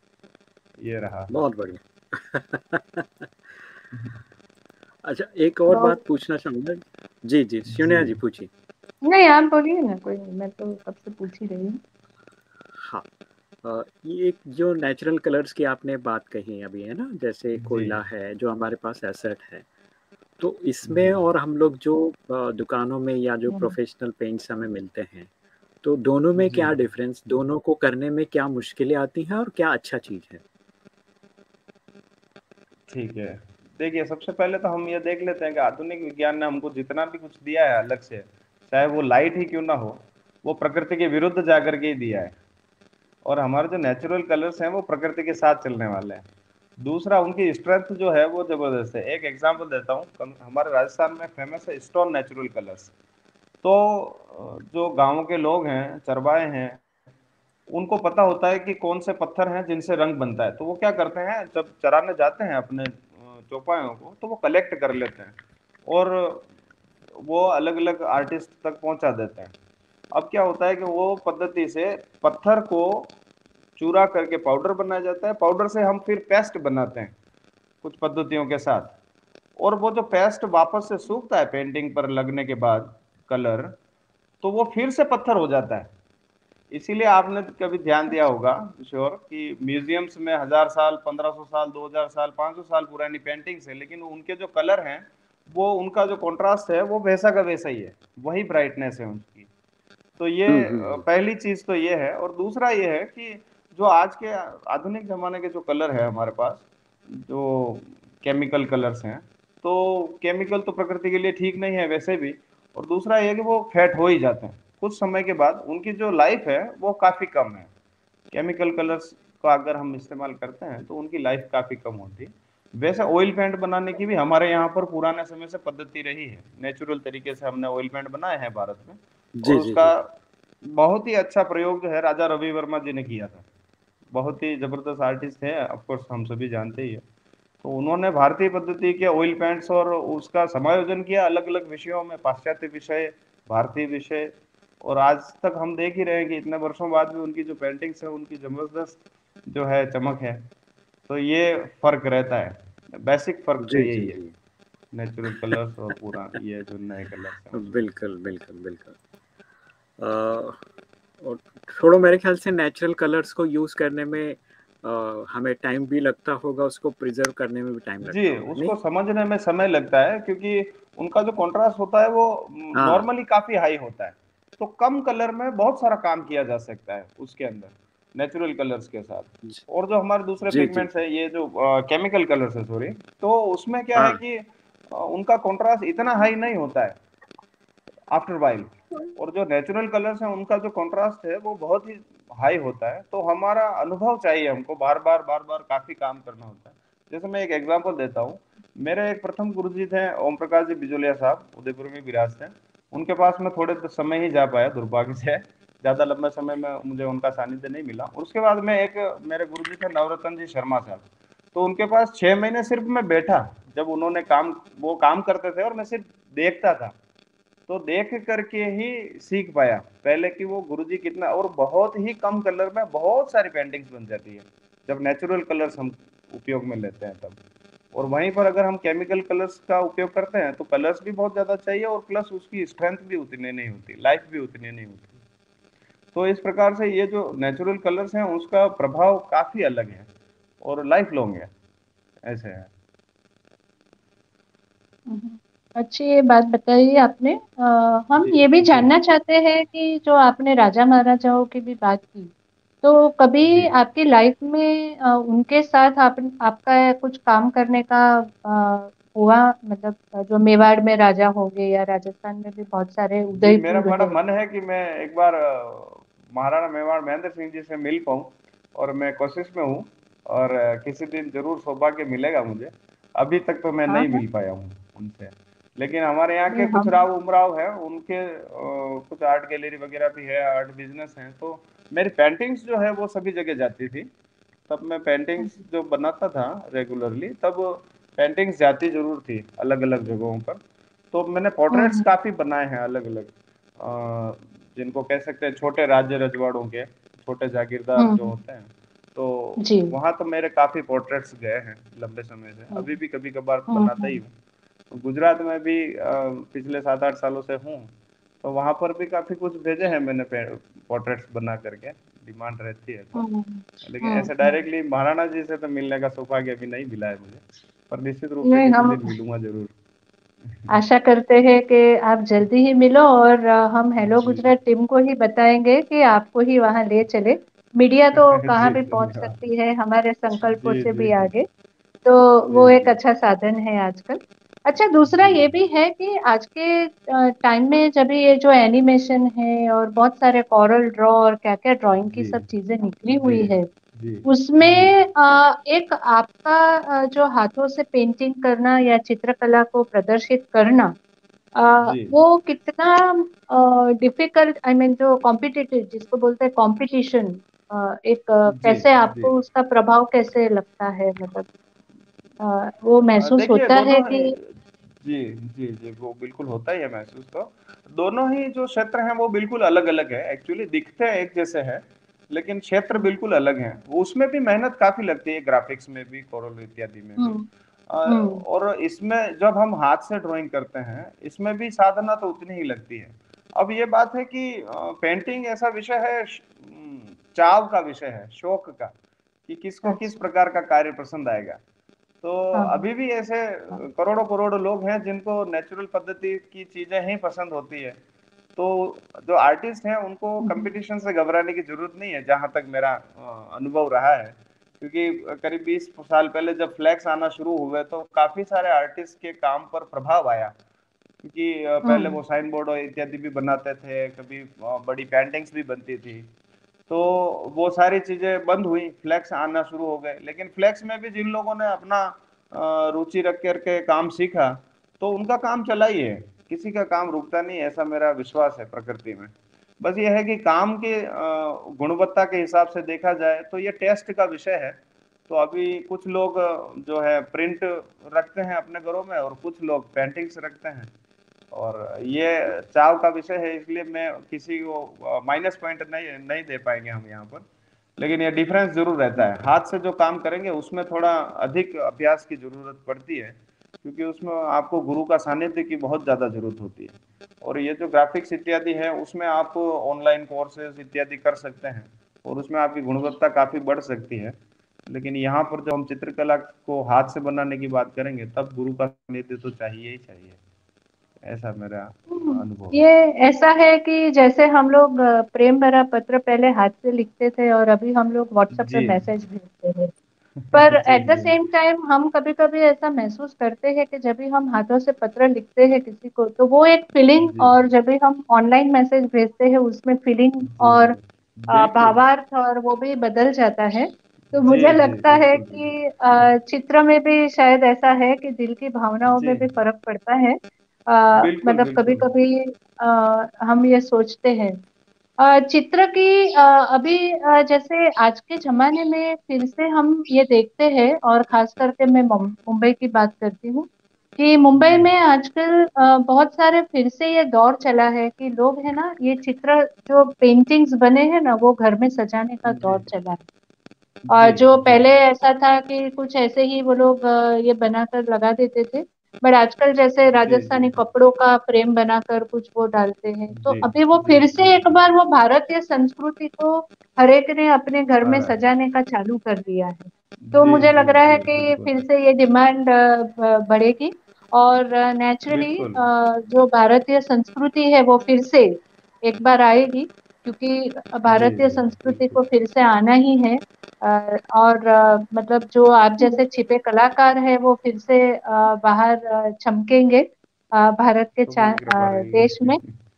ये रहा। बहुत बढ़िया। अच्छा, एक और बात बहुत पूछना चाहूँगा। जी, जी, जी। सोनिया जी पूछिए। नहीं, आप बोलिए ना, कोई नहीं, मैं तो कब से पूछ ही रही हूँ। हाँ, अ, ये एक जो नेचुरल कलर्स की आपने बात कही अभी, है ना? जैसे जी। कोयला है, जो हमारे पास एसेट है। तो इसमें जी। और हम लोग जो अ, दुकानों में या जो हम्म, प्रोफ़ेशनल पेंट्स हमें मिलते हैं, तो दोनों में जी। क्या डिफ़रेंस, दोनों को करने में क्या मुश्किलें आती हैं और क्या अच्छा चीज़ है? ठीक है। देखिए, सबसे पहले तो हम ये देख लेते हैं कि आधुनिक विज्ञान ने हमको जितना भी कुछ दिया है अलग से, चाहे वो लाइट ही क्यों ना हो, वो प्रकृति के विरुद्ध जाकर के ही दिया है। और हमारे जो नेचुरल कलर्स हैं वो प्रकृति के साथ चलने वाले हैं। दूसरा, उनकी स्ट्रेंथ जो है वो जबरदस्त है। एक एग्जांपल देता हूँ, कम- हमारे राजस्थान में फेमस है स्टोन नेचुरल कलर्स। तो अ, जो गांव के लोग हैं, चरवाहे हैं, उनको पता होता है कि कौन से पत्थर हैं जिनसे रंग बनता है। तो वो क्या करते हैं, जब चराने जाते हैं अपने अ, चौपायों को, तो वो कलेक्ट कर लेते हैं और वो अलग अलग आर्टिस्ट तक पहुंचा देते हैं। अब क्या होता है कि वो पद्धति से पत्थर को चूरा करके पाउडर बनाया जाता है। पाउडर से हम फिर पेस्ट बनाते हैं कुछ पद्धतियों के साथ, और वो जो पेस्ट वापस से सूखता है पेंटिंग पर लगने के बाद कलर, तो वो फिर से पत्थर हो जाता है। इसीलिए आपने कभी ध्यान दिया होगा श्योर कि म्यूजियम्स में हजार साल, पंद्रह सौ साल, दो हजार साल, पांच सौ साल पुरानी पेंटिंग्स है, लेकिन उनके जो कलर हैं, वो उनका जो कॉन्ट्रास्ट है वो वैसा का वैसा ही है, वही ब्राइटनेस है उनकी। तो ये हम्म हम्म अ, हम्म। पहली चीज तो ये है। और दूसरा ये है कि जो आज के आधुनिक जमाने के जो कलर है हमारे पास, जो केमिकल कलर्स हैं, तो केमिकल तो प्रकृति के लिए ठीक नहीं है वैसे भी। और दूसरा ये है कि वो फेट हो ही जाते हैं कुछ समय के बाद, उनकी जो लाइफ है वो काफी कम है। केमिकल कलर्स का अगर हम इस्तेमाल करते हैं तो उनकी लाइफ काफी कम होती है। वैसे ऑयल पेंट बनाने की भी हमारे यहाँ पर पुराने समय से पद्धति रही है। नेचुरल तरीके से हमने ऑयल पेंट बनाए हैं भारत में। और जी जी उसका जी। बहुत ही अच्छा प्रयोग जो है राजा रवि वर्मा जी ने किया था। बहुत ही जबरदस्त आर्टिस्ट है, ऑफ कोर्स हम सभी जानते ही है। तो उन्होंने भारतीय पद्धति के ऑयल पेंट्स और उसका समायोजन किया अलग अलग विषयों में, पाश्चात्य विषय, भारतीय विषय। और आज तक हम देख ही रहे हैं कि इतने वर्षों बाद भी उनकी जो पेंटिंग्स है उनकी जबरदस्त जो है चमक है। तो ये फर्क रहता है, बेसिक फर्क तो जी जी यही है, जी। नेचुरल कलर्स और पूरा ये जो नए कलर्स हैं उसमें। बिल्कुल बिल्कुल बिल्कुल। अ, और थोड़ा मेरे ख्याल से नेचुरल कलर्स को यूज करने में अ, हमें टाइम भी लगता होगा, उसको प्रिजर्व करने में भी टाइम जी, लगता होगा, नहीं? उसको समझने में समय लगता है क्योंकि उनका जो कॉन्ट्रास्ट होता है वो हाँ। नॉर्मली काफी हाई होता है। तो कम कलर में बहुत सारा काम किया जा सकता है उसके अंदर, नेचुरल कलर्स के साथ। जी और जो हमारे दूसरे जी जी। पिगमेंट्स है, ये जो केमिकल कलर्स है सॉरी, तो उसमें क्या है हाँ। कि अ, उनका कॉन्ट्रास्ट इतना हाई नहीं होता है आफ्टर वाइल। और जो नेचुरल कलर्स हैं उनका जो कॉन्ट्रास्ट है वो बहुत ही हाई होता है। तो हमारा अनुभव चाहिए, हमको बार बार बार बार काफी काम करना होता है। जैसे मैं एक एग्जांपल देता हूँ, मेरे एक प्रथम गुरुजी थे ओम प्रकाश जी बिजोलिया साहब, उदयपुर में विराजते हैं। उनके पास मैं थोड़े समय ही जा पाया दुर्भाग्य से, ज्यादा लंबे समय में मुझे उनका सानिध्य नहीं मिला। उसके बाद में एक मेरे गुरुजी थे नवरत्न जी शर्मा साहब, तो उनके पास छह महीने सिर्फ मैं बैठा, जब उन्होंने काम वो काम करते थे और मैं सिर्फ देखता था। तो देख करके ही सीख पाया पहले कि वो गुरुजी कितना, और बहुत ही कम कलर में बहुत सारी पेंटिंग्स बन जाती है जब नेचुरल कलर्स हम उपयोग में लेते हैं तब। और वहीं पर अगर हम केमिकल कलर्स का उपयोग करते हैं तो कलर्स भी बहुत ज्यादा चाहिए और प्लस उसकी स्ट्रेंथ भी उतनी नहीं होती, लाइफ भी उतनी नहीं होती। तो इस प्रकार से ये जो नेचुरल कलर्स हैं उसका प्रभाव काफी अलग है और लाइफ लॉन्ग है, ऐसे है। हम्म, अच्छी ये बात बताई आपने। अ, हम जी ये भी जी जानना चाहते हैं कि जो आपने राजा महाराजाओं की भी बात की, तो कभी जी। आपकी लाइफ में अ, उनके साथ आप आपका कुछ काम करने का अ, हुआ? मतलब अ, जो मेवाड़ में राजा हो गए या राजस्थान में भी बहुत सारे, जी, मेरा उदयपुर बड़ा है। मन है कि मैं एक बार अ, महाराणा मेवाड़ महेंद्र सिंह जी से मिल पाऊँ, और मैं कोशिश में हूँ। और अ, किसी दिन जरूर सौभाग्य मिलेगा मुझे। अभी तक तो मैं हाँ नहीं हाँ। मिल पाया हूँ उनसे। लेकिन हमारे यहाँ के नहीं कुछ हम। राव उमराव हैं, उनके अ, कुछ आर्ट गैलरी वगैरह भी है, आर्ट बिजनेस है। तो मेरी पेंटिंग्स जो है वो सभी जगह जाती थी। तब मैं पेंटिंग्स जो बनाता था रेगुलरली, तब पेंटिंग्स जाती जरूर थी अलग अलग जगहों पर। तो मैंने हम्म पोर्ट्रेट्स हम्म काफी बनाए हैं अलग अलग, जिनको कह सकते हैं छोटे राज्य रजवाड़ों के, छोटे जागीरदार जो हम्म, होते हैं। तो जी। वहां तो मेरे काफी पोर्ट्रेट्स गए हैं लंबे समय से, हम्म अभी भी कभी कभार हम्म बनाता ही हम्म हूँ। तो गुजरात में भी अ, पिछले सात आठ सालों से हूँ। तो वहां पर भी काफी कुछ भेजे हैं मैंने पोर्ट्रेट्स बना करके, डिमांड रहती है तो। हम्म लेकिन हम्म, ऐसे हम्म। डायरेक्टली महाराणा जी से तो मिलने का सौभाग्य अभी नहीं मिला है मुझे, पर निश्चित रूप से नहीं, किसी हम दिन मिलूंगा जरूर। आशा करते हैं कि आप जल्दी ही मिलो, और अ, हम हेलो जी गुजरात टीम को ही बताएंगे कि आपको ही वहां ले चले। मीडिया तो कहाँ जी भी पहुंच धन्यवाद। सकती है हमारे संकल्पों जी से जी भी आगे। तो वो जी एक जी अच्छा साधन है आजकल। अच्छा, दूसरा जी ये भी है कि आज के टाइम में जब ये जो एनिमेशन है और बहुत सारे कॉरल ड्रॉ और क्या क्या ड्राइंग की जी सब चीजें निकली जी हुई है, जी जी उसमें अ, एक आपका अ, जो हाथों से पेंटिंग करना या चित्रकला को प्रदर्शित करना, अ, जी वो कितना डिफिकल्ट, आई मीन जो कॉम्पिटिटिव जिसको बोलते हैं कंपटीशन, एक अ, जी कैसे जी आपको उसका प्रभाव कैसे लगता है, मतलब अ, वो अ, महसूस देखिए होता है दोनों ही, कि जी जी जी वो बिल्कुल होता ही है महसूस। तो दोनों ही जो क्षेत्र हैं वो बिल्कुल अलग अलग है, एक्चुअली दिखते हैं एक जैसे हैं लेकिन क्षेत्र बिल्कुल अलग हैं। वो उसमें भी मेहनत काफी लगती है, ग्राफिक्स में भी, कोरल इत्यादि में भी। हम्म अ, हम्म और इसमें जब हम हाथ से ड्राइंग करते हैं इसमें भी साधना तो उतनी ही लगती है। अब ये बात है कि पेंटिंग ऐसा विषय है, श- हम्म, चाव का विषय है, शौक का, कि किसको किस अच्छा, प्रकार का कार्य पसंद आएगा। तो हाँ हाँ अभी भी ऐसे हाँ, करोड़ों करोड़ लोग हैं जिनको नेचुरल पद्धति की चीजें ही पसंद होती है। तो जो आर्टिस्ट हैं उनको हम्म, कंपटीशन से घबराने की जरूरत नहीं है, जहां तक मेरा अ, अनुभव रहा है। क्योंकि करीब बीस साल पहले जब फ्लैक्स आना शुरू हुए तो काफी सारे आर्टिस्ट के काम पर प्रभाव आया। क्योंकि अ, पहले हम्म, वो साइन बोर्ड और इत्यादि भी बनाते थे, कभी अ, बड़ी पेंटिंग्स भी बनती थी। तो वो सारी चीजें बंद हुई, फ्लैक्स आना शुरू हो गए। लेकिन फ्लैक्स में भी जिन लोगों ने अपना अ, रुचि रख करके काम सीखा तो उनका काम चला ही है, किसी का काम रुकता नहीं, ऐसा मेरा विश्वास है प्रकृति में। बस ये है कि काम के अ, गुणवत्ता के हिसाब से देखा जाए तो ये टेस्ट का विषय है। तो अभी कुछ लोग अ, जो है प्रिंट रखते हैं अपने घरों में और कुछ लोग पेंटिंग्स रखते हैं। और ये चाव का विषय है, इसलिए मैं किसी को माइनस पॉइंट नहीं नहीं दे पाएंगे हम यहाँ पर। लेकिन ये डिफरेंस जरूर रहता है, हाथ से जो काम करेंगे उसमें थोड़ा अधिक अभ्यास की जरूरत पड़ती है, क्योंकि उसमें आपको गुरु का सानिध्य की बहुत ज्यादा जरूरत होती है। और ये जो ग्राफिक्स इत्यादि है उसमें आप ऑनलाइन कोर्सेज इत्यादि कर सकते हैं और उसमें आपकी गुणवत्ता काफी बढ़ सकती है। लेकिन यहाँ पर जब हम चित्रकला को हाथ से बनाने की बात करेंगे तब गुरु का सानिध्य तो चाहिए ही चाहिए, ऐसा मेरा हम्म। अनुभव ये ऐसा है कि जैसे हम लोग अ, प्रेम भरा पत्र पहले हाथ से लिखते थे और अभी हम लोग है। व्हाट्सएप पे जी मैसेज भेजते हैं, पर जी एट द जी सेम टाइम हम कभी कभी ऐसा महसूस करते हैं कि जब भी हम हाथों से पत्र लिखते हैं किसी को, तो वो एक फीलिंग, जी और जब भी हम ऑनलाइन मैसेज भेजते हैं उसमें फीलिंग जी और जी अ, बिल्कुल। भावार्थ और वो भी बदल जाता है। तो जी मुझे जी लगता है बिल्कुल बिल्कुल। कि अ, चित्र में भी शायद ऐसा है कि दिल की भावनाओं जी में भी फर्क पड़ता है। अ, बिल्कुल मतलब कभी बिल्कुल। कभी हम ये सोचते हैं अ, चित्र की, अ, अभी अ, जैसे आज के जमाने में फिर से हम ये देखते हैं, और खास करके मैं मुं- मुंबई की बात करती हूँ कि मुंबई जी में आजकल अ, बहुत सारे फिर से ये दौर चला है कि लोग है ना, ये चित्र जो पेंटिंग्स बने हैं ना वो घर में सजाने का जी दौर चला है। और जी जो जी पहले ऐसा था कि कुछ ऐसे ही वो लोग अ, ये बनाकर लगा देते थे, बट आजकल जैसे जी जी राजस्थानी कपड़ों का फ्रेम बनाकर कुछ वो डालते हैं, तो जी अभी वो जी फिर जी से एक जी बार वो भारतीय संस्कृति को हर एक ने अपने घर में अरे सजाने का चालू कर दिया है। तो जी मुझे जी लग रहा है जी कि बिल्कुल फिर से ये डिमांड बढ़ेगी, और नेचुरली बिल्कुल। जो भारतीय संस्कृति है वो फिर से एक बार आएगी, क्योंकि जी भारतीय जी संस्कृति बिल्कुल को फिर से आना ही है। अ, और अ, मतलब जो आप जैसे छिपे कलाकार हैं वो फिर से अ, बाहर अ, चमकेंगे अ, भारत के चा- प्रभु की कृपा अ, देश रहेगी। में,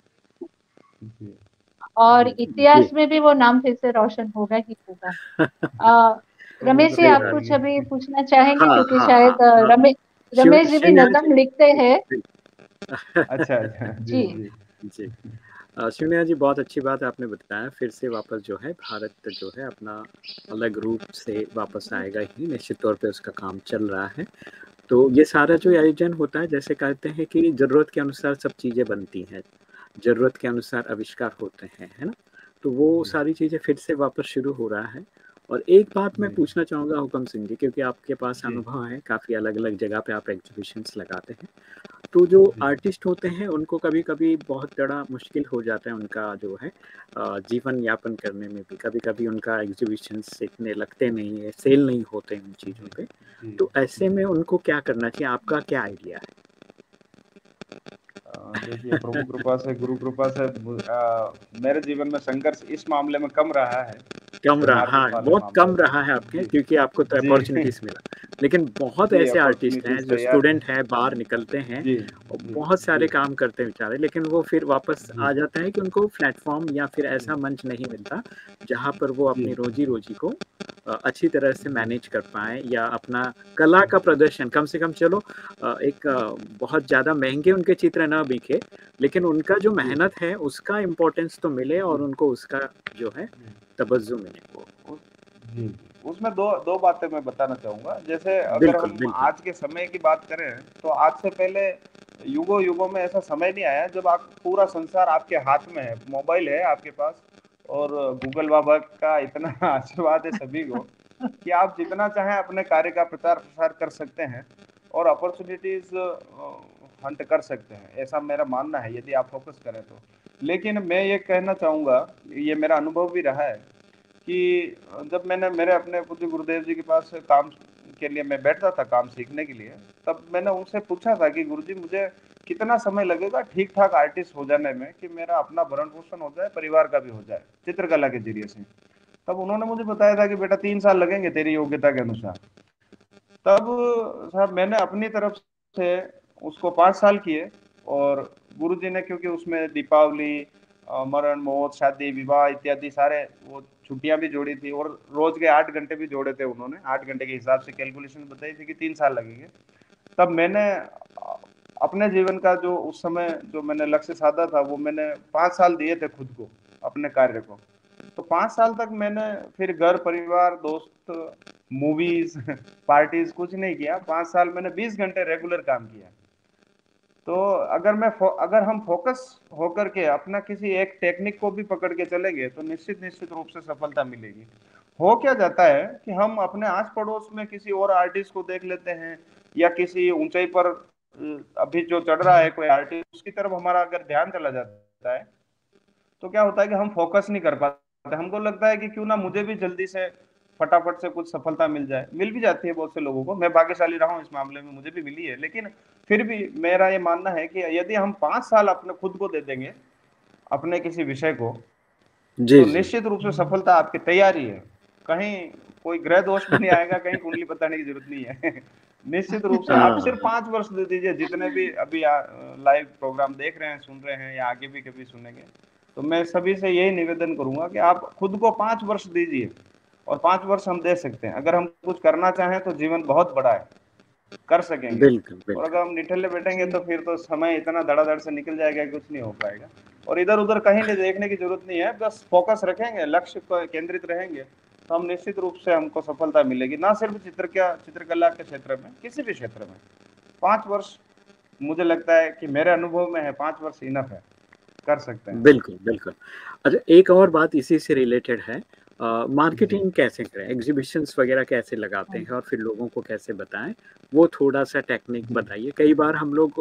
जी और जी इतिहास जी। में भी वो नाम फिर से रोशन होगा ही होगा। अ, प्रभु रमेश जी, कृपा सही आप बात। कुछ रहेगी। अभी पूछना चाहेंगे, हाँ, क्योंकि हाँ, हाँ, शायद अ, हाँ। रमे शिव रमेश जी भी शिवन्या नज्म जी, लिखते जी, हैं। जी। अच्छा अच्छा जी जी। जी जी। अ, शिवन्या जी, बहुत अच्छी बात आपने बताया, फिर से वापस जो है भारत जो है अपना अलग रूप से वापस आएगा ही, निश्चित तौर पे उसका काम चल रहा है। तो ये सारा जो आयोजन होता है, जैसे कहते हैं कि ज़रूरत के अनुसार सब चीज़ें बनती हैं, ज़रूरत के अनुसार आविष्कार होते हैं, है ना? तो वो जी सारी चीज़ें फिर से वापस शुरू हो रहा है। और एक बात मैं जी पूछना चाहूँगा हुकम सिंह जी, क्योंकि आपके पास जी अनुभव है, काफ़ी अलग-अलग जगह पे आप एग्ज़िबिशन्स लगाते हैं। तो जो जी आर्टिस्ट होते हैं उनको कभी-कभी बहुत बड़ा मुश्किल हो जाता है उनका जो है अ, जीवन यापन करने में भी। कभी-कभी उनका एग्ज़िबिशन्स इतने लगते नहीं है, सेल नहीं होते उन चीज़ों पे। जी तो ऐसे जी। में उनको क्या करना चाहिए? आपका क्या आइडिया अ, देखिए है? प्रभु कृपा से, गुरु कृपा से, अ, मेरे जीवन में संघर्ष इस मामले में कम रहा है। कम रहा, मार्केट हाँ, वाले बहुत मामले कम में। रहा है आपके जी, क्योंकि आपको तो जी, अपॉर्च्युनिटीज़ मिला। लेकिन बहुत जी, ऐसे आर्टिस्ट हैं अपॉर्च्युनिटीज़ जो तैयार स्टूडेंट हैं, बाहर निकलते हैं जी, और जी, बहुत सारे जी, काम करते हैं बेचारे, लेकिन वो फिर वापस जी, आ जाता है कि उनको प्लेटफ़ॉर्म या फिर जी, ऐसा मंच नहीं मिलता, जहाँ पर वो जी, अपनी रोज़ी-रोटी को अ, अच्छी तरह से जी, मैनेज कर पाएँ या अपना कला का प्रदर्शन कम से कम चलो अ, एक अ, बहुत ज़्यादा महँगे उनके चित्र ना बिके, लेकिन उनका जो जी, मेहनत है उसका इम्पोर्टेंस तो मिले और जी, उनको उसका जो है जी। तवज्जो मिले। उ जी, जी। उसमें दो दो बातें मैं बताना चाहूँगा। जैसे अगर बिल्कुल, हम बिल्कुल। आज के समय की बात करें, तो आज से पहले युगों-युगों में ऐसा समय नहीं आया जब आप पूरा संसार आपके हाथ में है, मोबाइल है आपके पास और गूगल बाबा का इतना आशीर्वाद है सभी को कि आप जितना चाहें अपने कार्य का प्रचार-प्रसार कर सकते हैं और अपॉर्च्युनिटीज़ अ, हंट कर सकते हैं। ऐसा मेरा मानना है यदि आप फ़ोकस करें तो। लेकिन मैं ये कहना चाहूँगा, ये मेरा अनुभव भी रहा है कि जब मैंने मेरे अपने पूज्य गुरुदेव जी के पास काम के लिए मैं बैठता था काम सीखने के लिए, तब मैंने उनसे पूछा था कि गुरुजी मुझे कितना समय लगेगा ठीक-ठाक आर्टिस्ट हो जाने में कि मेरा अपना भरण-पोषण हो जाए, परिवार का भी हो जाए, चित्रकला के ज़रिए से। तब उन्होंने मुझे बताया था कि बेटा तीन साल लगेंगे तेरी योग्यता के अनुसार। तब साहब मैंने अपनी तरफ से उसको पाँच साल किए और गुरुजी ने क्योंकि उसमें दीपावली अ, मरण, मौत, शादी, विवाह इत्यादि सारे वो छुट्टियाँ भी जोड़ी थी और रोज़ के आठ घंटे भी जोड़े थे उन्होंने। आठ घंटे के हिसाब से कैलकुलेशन बताई थी कि तीन साल लगेंगे। तब मैंने अ, अपने जीवन का जो उस समय जो मैंने लक्ष्य साधा था वो मैंने पाँच साल दिए थे खुद को, अपने कार्य को। तो पाँच साल तक मैंने फिर घर, परिवार, दोस्त, मूवीज़, पार्टीज़ कुछ नहीं किया। पाँच साल मैंने बीस घंटे रेगुलर काम किया। तो अगर मैं फो अगर हम फ़ोकस होकर के अपना किसी एक टेक्निक को भी पकड़ के चलेंगे, तो निश्चित निश्चित रूप से सफलता मिलेगी। हो क्या जाता है कि हम अपने आस-पड़ोस में किसी और आर्टिस्ट को देख लेते हैं या किसी ऊँचाई पर अ, अभी जो चढ़ रहा है कोई आर्टिस्ट, उसकी तरफ हमारा अगर ध्यान चला जाता है, तो क्या होता है कि हम फ़ोकस नहीं कर पाते। हमको लगता है कि क्यों ना मुझे भी जल्दी से फटाफट से कुछ सफलता मिल जाए। मिल भी जाती है बहुत से लोगों को, मैं भाग्यशाली रहा हूँ इस मामले में, मुझे भी मिली है। लेकिन फिर भी मेरा ये मानना है कि यदि हम पाँच साल अपने खुद को दे देंगे, अपने किसी विषय को, जी, तो जी। निश्चित रूप से सफलता आपकी तैयार ही है। कहीं कोई ग्रह दोष भी नहीं आएगा, कहीं कुंडली बताने की ज़रूरत नहीं है। निश्चित रूप से आप सिर्फ हाँ, पाँच वर्ष दे दीजिए, जितने भी अभी अ, लाइव प्रोग्राम देख रहे हैं, सुन रहे हैं या आगे भी कभी सुनेंगे। तो मैं सभी से यही निवेदन करूँगा कि आप खुद को पाँच वर्ष दीजिए और पाँच वर्ष हम दे सकते हैं। अगर हम कुछ करना चाहें तो जीवन बहुत बड़ा है, कर सकेंगे। बिल्कुल, और अगर बिल्कुल। हम निठल्ले बैठेंगे जी तो फिर तो समय इतना धड़ाधड़ से निकल जाएगा कि कुछ नहीं हो पाएगा। और इधर-उधर कहीं नहीं देखने की ज़रूरत नहीं है, बस फ़ोकस रखेंगे, लक्ष्य पर केंद्रित रहेंगे, तो हम निश्चित रूप से हमको सफलता मिलेगी। ना सिर्फ़ चित्र क्या चित्रकला के क्षेत्र में, किसी भी क्षेत्र में। पाँच वर्ष मुझे लगता है कि मेरे अनुभव में है पाँच वर्ष इनफ है, कर सकते हैं। बिल्कुल, बिल्कुल। अच्छा एक और बात इसी से रिलेटेड है अ, जी। मार्केटिंग कैसे करें? एग्ज़िबिशन्स वग़ैरह कैसे लगाते हाँ हैं और फिर लोगों को कैसे बताएँ? वो थोड़ा-सा टेक्निक जी, बताइए। कई बार हम लोग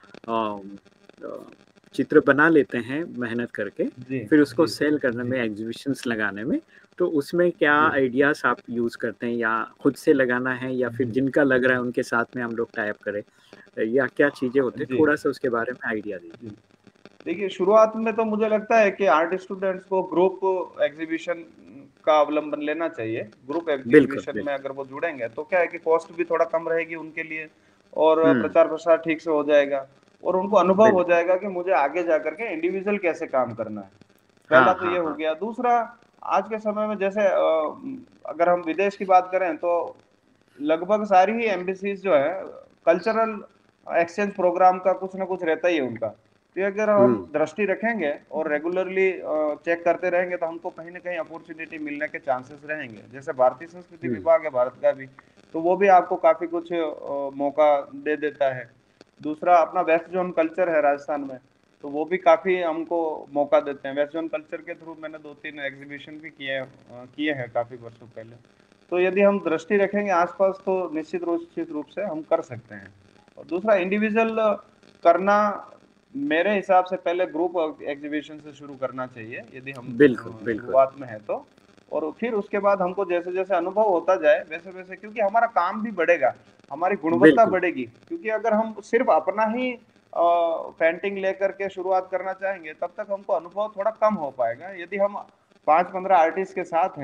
अ अ, चित्र बना लेते हैं मेहनत करके, जी, फिर उसको जी, सेल करने जी, में, एग्ज़िबिशन्स लगाने में, तो उसमें क्या जी, आइडियाज़ आप यूज़ करते हैं या खुद से लगाना है या फिर जी, जिनका लग रहा है उनके साथ में हम लोग टाई अप करें? या क्या चीज़ें होती हैं? जी, थोड़ा-सा उसके बारे में आइडिया दीजिए। जी। देखिए, शुरुआत में तो मुझे लगता है कि आर्ट स्टूडेंट्स को ग्रुप एग्ज़िबिशन का अवलंबन लेना चाहिए। ग्रुप बिल्कुल, एग्ज़िबिशन में बिल्कुल। अगर वो जुड़ेंगे, तो क्या है कि कॉस्ट भी थोड़ा कम रहेगी उनके लिए और हुँ, प्रचार-प्रसार ठीक से हो जाएगा और उनको अनुभव हो बिल्कुल। जाएगा कि मुझे आगे जाकर के इंडिविजुअल कैसे काम करना है। पहला हाँ, तो हाँ, ये हो हाँ। गया। दूसरा, आज के समय में जैसे अ, अगर हम विदेश की बात करें, तो लगभग सारी ही एम्बेसीज़ जो है, कल्चरल एक्सचेंज प्रोग्राम का कुछ ना कुछ रहता ही है उनका। तो ये अगर हम हुँ, दृष्टि रखेंगे और रेगुलरली अ, चेक करते रहेंगे, तो हमको कहीं न कहीं अपॉर्च्युनिटी मिलने के चांसेस रहेंगे। जैसे भारतीय संस्कृति हुँ। विभाग है भारत का भी, तो वो भी आपको काफ़ी कुछ अ, मौका दे देता है। दूसरा, अपना वेस्ट ज़ोन कल्चर है राजस्थान में, तो वो भी काफ़ी हमको मौका देते हैं। वेस्ट ज़ोन कल्चर के थ्रू मैंने दो तीन एग्ज़िबिशन भी किए हैं अ, किए हैं काफ़ी वर्षों पहले। तो यदि हम दृष्टि रखेंगे आस-पास, तो निश्चित रूप निश्चित रूप से हम कर सकते हैं। और दूसरा, इंडिविजुअल करना मेरे हिसाब से पहले ग्रुप एग्जीबिशन से शुरू करना चाहिए, यदि हम बिल्कुल, अ, बिल्कुल। शुरुआत में है तो। और फिर उसके बाद हमको जैसे-जैसे अनुभव होता जाए, वैसे-वैसे, क्योंकि हमारा काम भी बढ़ेगा, हमारी गुणवत्ता बिल्कुल, बढ़ेगी। क्योंकि अगर हम सिर्फ अपना ही अ, पेंटिंग लेकर के शुरुआत करना चाहेंगे, तब तक हमको अनुभव थोड़ा कम हो पाएगा। यदि हम पाँच पंद्रह आर्टिस्ट के साथ हैं,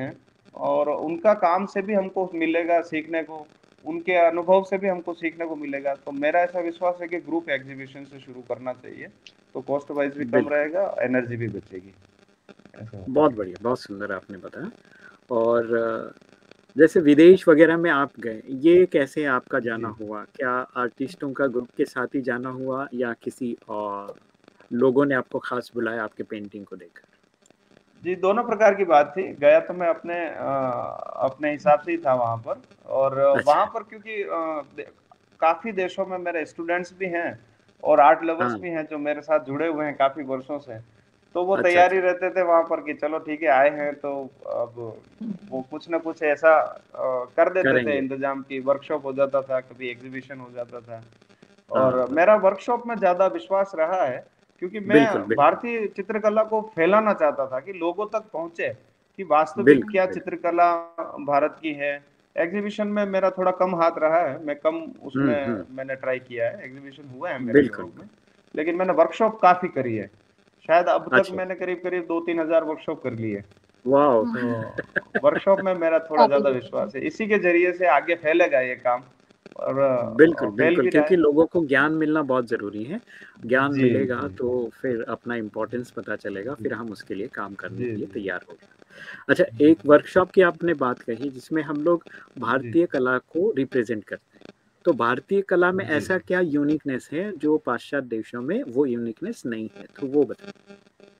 और उनका काम से भी हमको मिलेगा सीखने को, उनके अनुभव से भी हमको सीखने को मिलेगा। तो मेरा ऐसा विश्वास है कि ग्रुप एग्जीबिशन से शुरू करना चाहिए, तो कॉस्ट वाइज भी कम बिल्कुल। रहेगा, एनर्जी भी बचेगी। ऐसा होता बहुत है। बढ़िया, बहुत सुंदर आपने बताया। और अ, जैसे विदेश वगैरह में आप गए, ये कैसे आपका जाना जी हुआ? क्या आर्टिस्टों का ग्रुप के साथ ही जाना हुआ या किसी और लोगों ने आपको खास बुलाया आपके पेंटिंग को देखकर? जी, दोनों प्रकार की बात थी। गया तो मैं अपने अ, अपने हिसाब से ही था वहाँ पर, और वहाँ अच्छा। पर क्योंकि अ, दे, काफी देशों में मेरे स्टूडेंट्स भी हैं और आर्ट लवर्स हाँ। भी हैं जो मेरे साथ जुड़े हुए हैं काफी वर्षों से। तो वो अच्छा, तैयारी अच्छा। रहते थे वहाँ पर कि चलो ठीक है आए हैं तो अब वो कुछ ना कुछ ऐसा अ, कर देते थे करेंगे। इंतजाम, की वर्कशॉप हो जाता था, कभी एग्जीबिशन हो जाता था। हाँ, और हाँ। मेरा वर्कशॉप में ज्यादा विश्वास रहा है क्योंकि मैं बिल्कुल, बिल्कुल। भारतीय चित्रकला को फैलाना चाहता था कि लोगों तक पहुंचे कि वास्तविक बिल्कुल, क्या बिल्कुल। चित्रकला भारत की है। एग्जीबिशन में मेरा थोड़ा कम हाथ रहा है, मैं कम हुँ, उसमें हुँ। मैंने ट्राई किया है, एग्जीबिशन हुआ है मेरे बिल्कुल। यूरोप में, लेकिन मैंने वर्कशॉप काफी करी है। शायद अब तक अच्छा। मैंने करीब करीब दो तीन हजार वर्कशॉप कर ली है। वाओ! तो वर्कशॉप में मेरा थोड़ा ज्यादा काबिल। विश्वास है, इसी के जरिए से आगे फैलेगा ये काम, और अ, बिल्कुल, फैल बिल्कुल, भी रहा क्योंकि है। लोगों को ज्ञान मिलना बहुत ज़रूरी है। ज्ञान जी मिलेगा जी तो फिर अपना इम्पोर्टेंस पता चलेगा, जी फिर हम उसके लिए काम करने जी के लिए जी तैयार होंगे। अच्छा, जी एक वर्कशॉप की आपने बात कही जिसमें हम लोग जी भारतीय कला को रिप्रेज़ेंट करते हैं। तो भारतीय कला में जी ऐसा क्या यूनिकनेस है जो पाश्चात्य देशों में वो यूनिकनेस नहीं है? तो वो बताइए।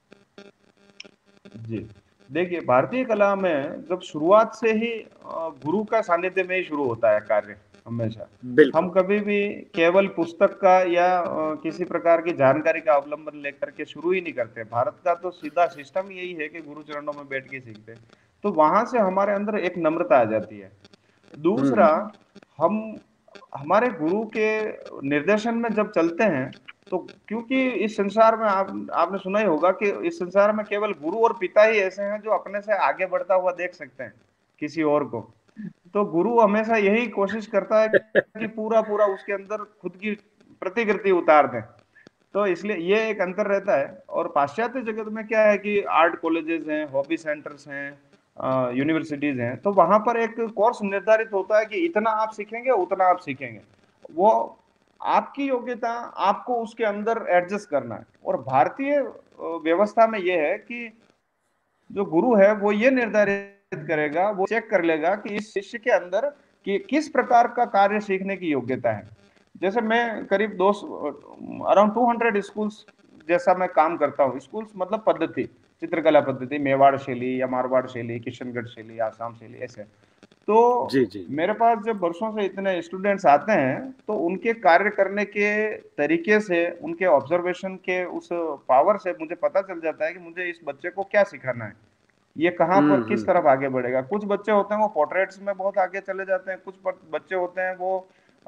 जी। देखिए, भारतीय कला में जब शुरुआत से ही अ, गुरु का सानिध्य में ही शुरू होता है कार्य, हमेशा। हम बिल्कुल। कभी भी केवल पुस्तक का या अ, किसी प्रकार की जानकारी का अवलंबन लेकर के शुरू ही नहीं करते। भारत का तो सीधा सिस्टम यही है कि गुरु चरणों में बैठ के सीखते हैं। तो वहाँ से हमारे अंदर एक नम्रता आ जाती है। हुँ, दूसरा, हम हमारे गुरु के निर्देशन में जब चलते हैं, तो क्योंकि इस संसार में आप आपने सुना ही होगा कि इस संसार में केवल गुरु और पिता ही ऐसे हैं जो अपने से आगे बढ़ता हुआ देख सकते हैं किसी और को। तो गुरु हमेशा यही कोशिश करता है कि पूरा पूरा उसके अंदर खुद की प्रतिकृति उतार दें। तो इसलिए ये एक अंतर रहता है। और पाश्चात्य जगत में क्या है कि आर्ट कॉलेजेस हैं, हॉबी सेंटर्स हैं, यूनिवर्सिटीज हैं, तो वहां पर एक कोर्स निर्धारित होता है कि इतना आप सीखेंगे, उतना आप सीखेंगे। वो आपकी योग्यता, आपको उसके अंदर एडजस्ट करना है। और भारतीय अ, व्यवस्था में ये है कि जो गुरु है वो ये निर्धारित करेगा, वो चेक कर लेगा कि इस शिष्य के अंदर कि किस प्रकार का कार्य सीखने की योग्यता है। जैसे मैं करीब दो अराउंड टू हंड्रेड स्कूल्स जैसा मैं काम करता हूँ। स्कूल्स मतलब पद्धति, चित्रकला पद्धति, मेवाड़ शैली या मारवाड़ शैली, किशनगढ़ शैली, आसाम शैली, ऐसे। तो जी, जी, जी। मेरे पास जब वर्षों से इतने स्टूडेंट्स आते हैं तो उनके कार्य करने के तरीके से, उनके ऑब्जर्वेशन के उस पावर से मुझे पता चल जाता है कि मुझे इस बच्चे को क्या सिखाना है, ये कहाँ हुँ, पर किस हुँ, तरफ हुँ। आगे बढ़ेगा। कुछ बच्चे होते हैं वो पोर्ट्रेट्स में बहुत आगे चले जाते हैं, कुछ बच्चे होते हैं वो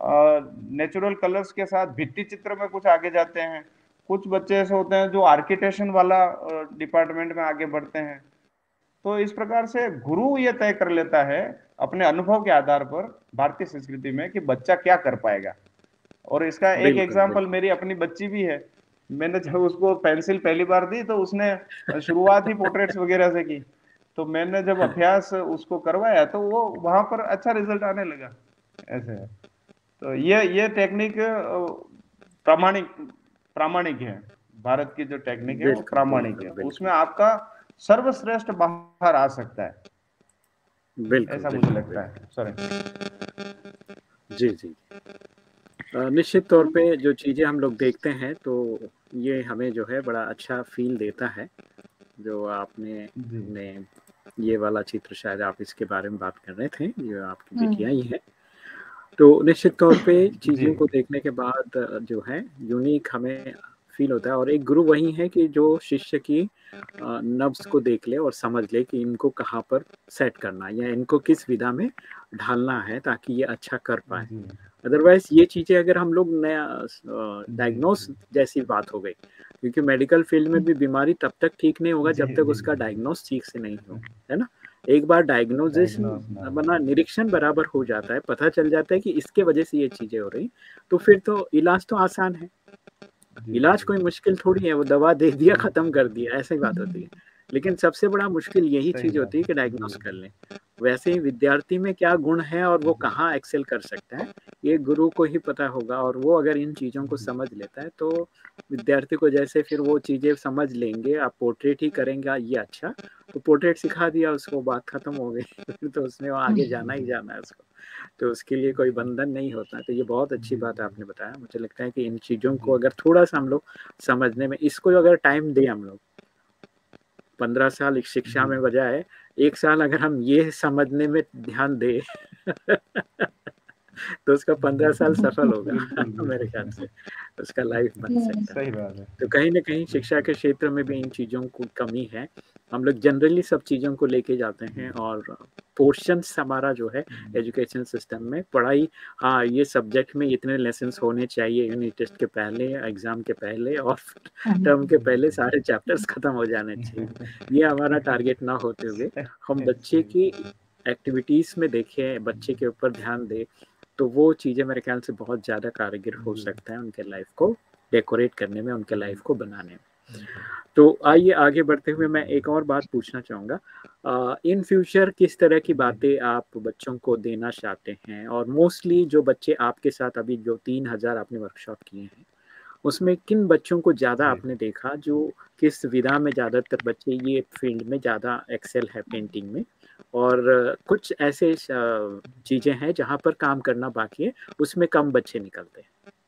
नेचुरल कलर्स के साथ भित्ति चित्र में कुछ आगे जाते हैं, कुछ बच्चे ऐसे होते हैं जो आर्किटेक्शन वाला डिपार्टमेंट में आगे बढ़ते हैं। तो इस प्रकार से गुरु ये तय कर लेता है अपने अनुभव के आधार पर भारतीय संस्कृति में कि बच्चा क्या कर पाएगा। और इसका एक बिल्कुल, एग्जाम्पल बिल्कुल। मेरी अपनी बच्ची भी है। मैंने जब उसको पेंसिल पहली बार दी तो उसने शुरुआत ही पोर्ट्रेट्स वगैरह से की। तो मैंने जब अभ्यास उसको करवाया तो वो वहां पर अच्छा रिजल्ट आने लगा। ऐसे है। तो ये ये टेक्निक प्रामाणिक प्रामाणिक है। भारत की जो टेक्निक है वो बिल्कुल, प्रामाणिक बिल्कुल, है, उसमें बिल्कुल। आपका सर्वश्रेष्ठ बाहर आ सकता है, बिल्कुल, ऐसा मुझे बिल्कुल, लगता बिल्कुल। है। सॉरी। जी, जी। अ, निश्चित तौर पे जो चीज़ें हम लोग देखते हैं तो ये हमें जो है बड़ा अच्छा फ़ील देता है। जो आपने जी ने ये वाला चित्र, शायद आप इसके बारे में बात कर रहे थे, ये आपकी हम्म। बिटिया ही है। तो निश्चित तौर पे जी चीज़ों को देखने के बाद अ, जो है यूनिक हमें फ़ील होता है, और एक गुरु वही है कि जो शिष्य की अ, नब्ज़ को देख ले और समझ ले कि इनको कहाँ पर सेट करना है या इनको किस विधा में ढालना है ताकि ये अच्छा कर पाएँ। जी अदरवाइज़ ये चीज़ें अगर हम लोग नया अ, जी डायग्नोस जी जैसी बात हो गई, क्योंकि मेडिकल फ़ील्ड में भी बीमारी तब तक ठीक नहीं होगा जी जब तक जी उसका जी डायग्नोस ठीक से नहीं हो, है ना? एक बार डायग्नोसिस डायग्नोस ना हो। वरना निरीक्षण बराबर हो जाता है, पता चल जाता है कि इसके वजह से ये चीज़ें हो रही, तो फिर तो इलाज तो आसान है। जी इलाज जी कोई मुश्किल थोड़ी है, वो दवा दे दिया, जी खत्म कर दिया, ऐसी बात होती है। लेकिन सबसे बड़ा मुश्किल यही सही चीज बात होती है कि है। डायग्नोस कर लें। वैसे ही विद्यार्थी में क्या गुण है और वो कहाँ एक्सेल कर सकता है, ये गुरु को ही पता होगा। और वो अगर इन चीजों को समझ लेता है तो विद्यार्थी को जैसे फिर वो चीजें समझ लेंगे। आप पोर्ट्रेट ही करेंगे ये अच्छा, तो पोर्ट्रेट सिखा दिया उसको, बात खत्म हो गई। फिर तो उसने आगे जाना ही जाना है उसको, तो उसके लिए कोई बंधन नहीं होता। तो ये बहुत अच्छी बात आपने बताया। मुझे लगता है कि इन चीजों को अगर थोड़ा सा हम लोग समझने में, इसको अगर टाइम दें हम लोग, पंद्रह साल इस शिक्षा में बजाय एक साल अगर हम ये समझने में ध्यान दें तो उसका पंद्रह साल सफल होगा बिल्कुल मेरे ख्याल से उसका लाइफ बन सकता है। सही बात है। तो कहीं ना कहीं शिक्षा के क्षेत्र में भी इन चीज़ों को कमी है। हम लोग जनरली सब चीज़ों को लेके जाते हैं और पोर्शंस हमारा जो है एजुकेशन सिस्टम में पढ़ाई, हाँ ये सब्जेक्ट में इतने लेसन्स होने चाहिए यूनिट टेस्ट के पहले, एग्जाम के पहले और टर्म के पहले सारे चैप्टर्स खत्म हो जाने चाहिए। ये हमारा टारगेट ना होते हुए हम बच्चे की एक्टिविटीज़ में देखें, बच्चे के ऊपर ध्यान दें, तो वो चीज़ें मेरे ख्याल से बहुत ज़्यादा कारगर हो सकता है उनके लाइफ को डेकोरेट करने में, उनके लाइफ को बनाने में। तो आइए आगे बढ़ते हुए मैं एक और बात पूछना चाहूँगा, इन फ्यूचर किस तरह की बातें आप बच्चों को देना चाहते हैं? और मोस्टली जो बच्चे आपके साथ अभी जो तीन हजार आपने वर्कशॉप किए हैं उसमें किन बच्चों को ज़्यादा आपने देखा, जो किस विधा में ज़्यादातर बच्चे ये फील्ड में ज़्यादा एक्सेल है पेंटिंग में, और कुछ ऐसे चीज़ें हैं जहाँ पर काम करना बाकी है उसमें कम बच्चे निकलते हैं?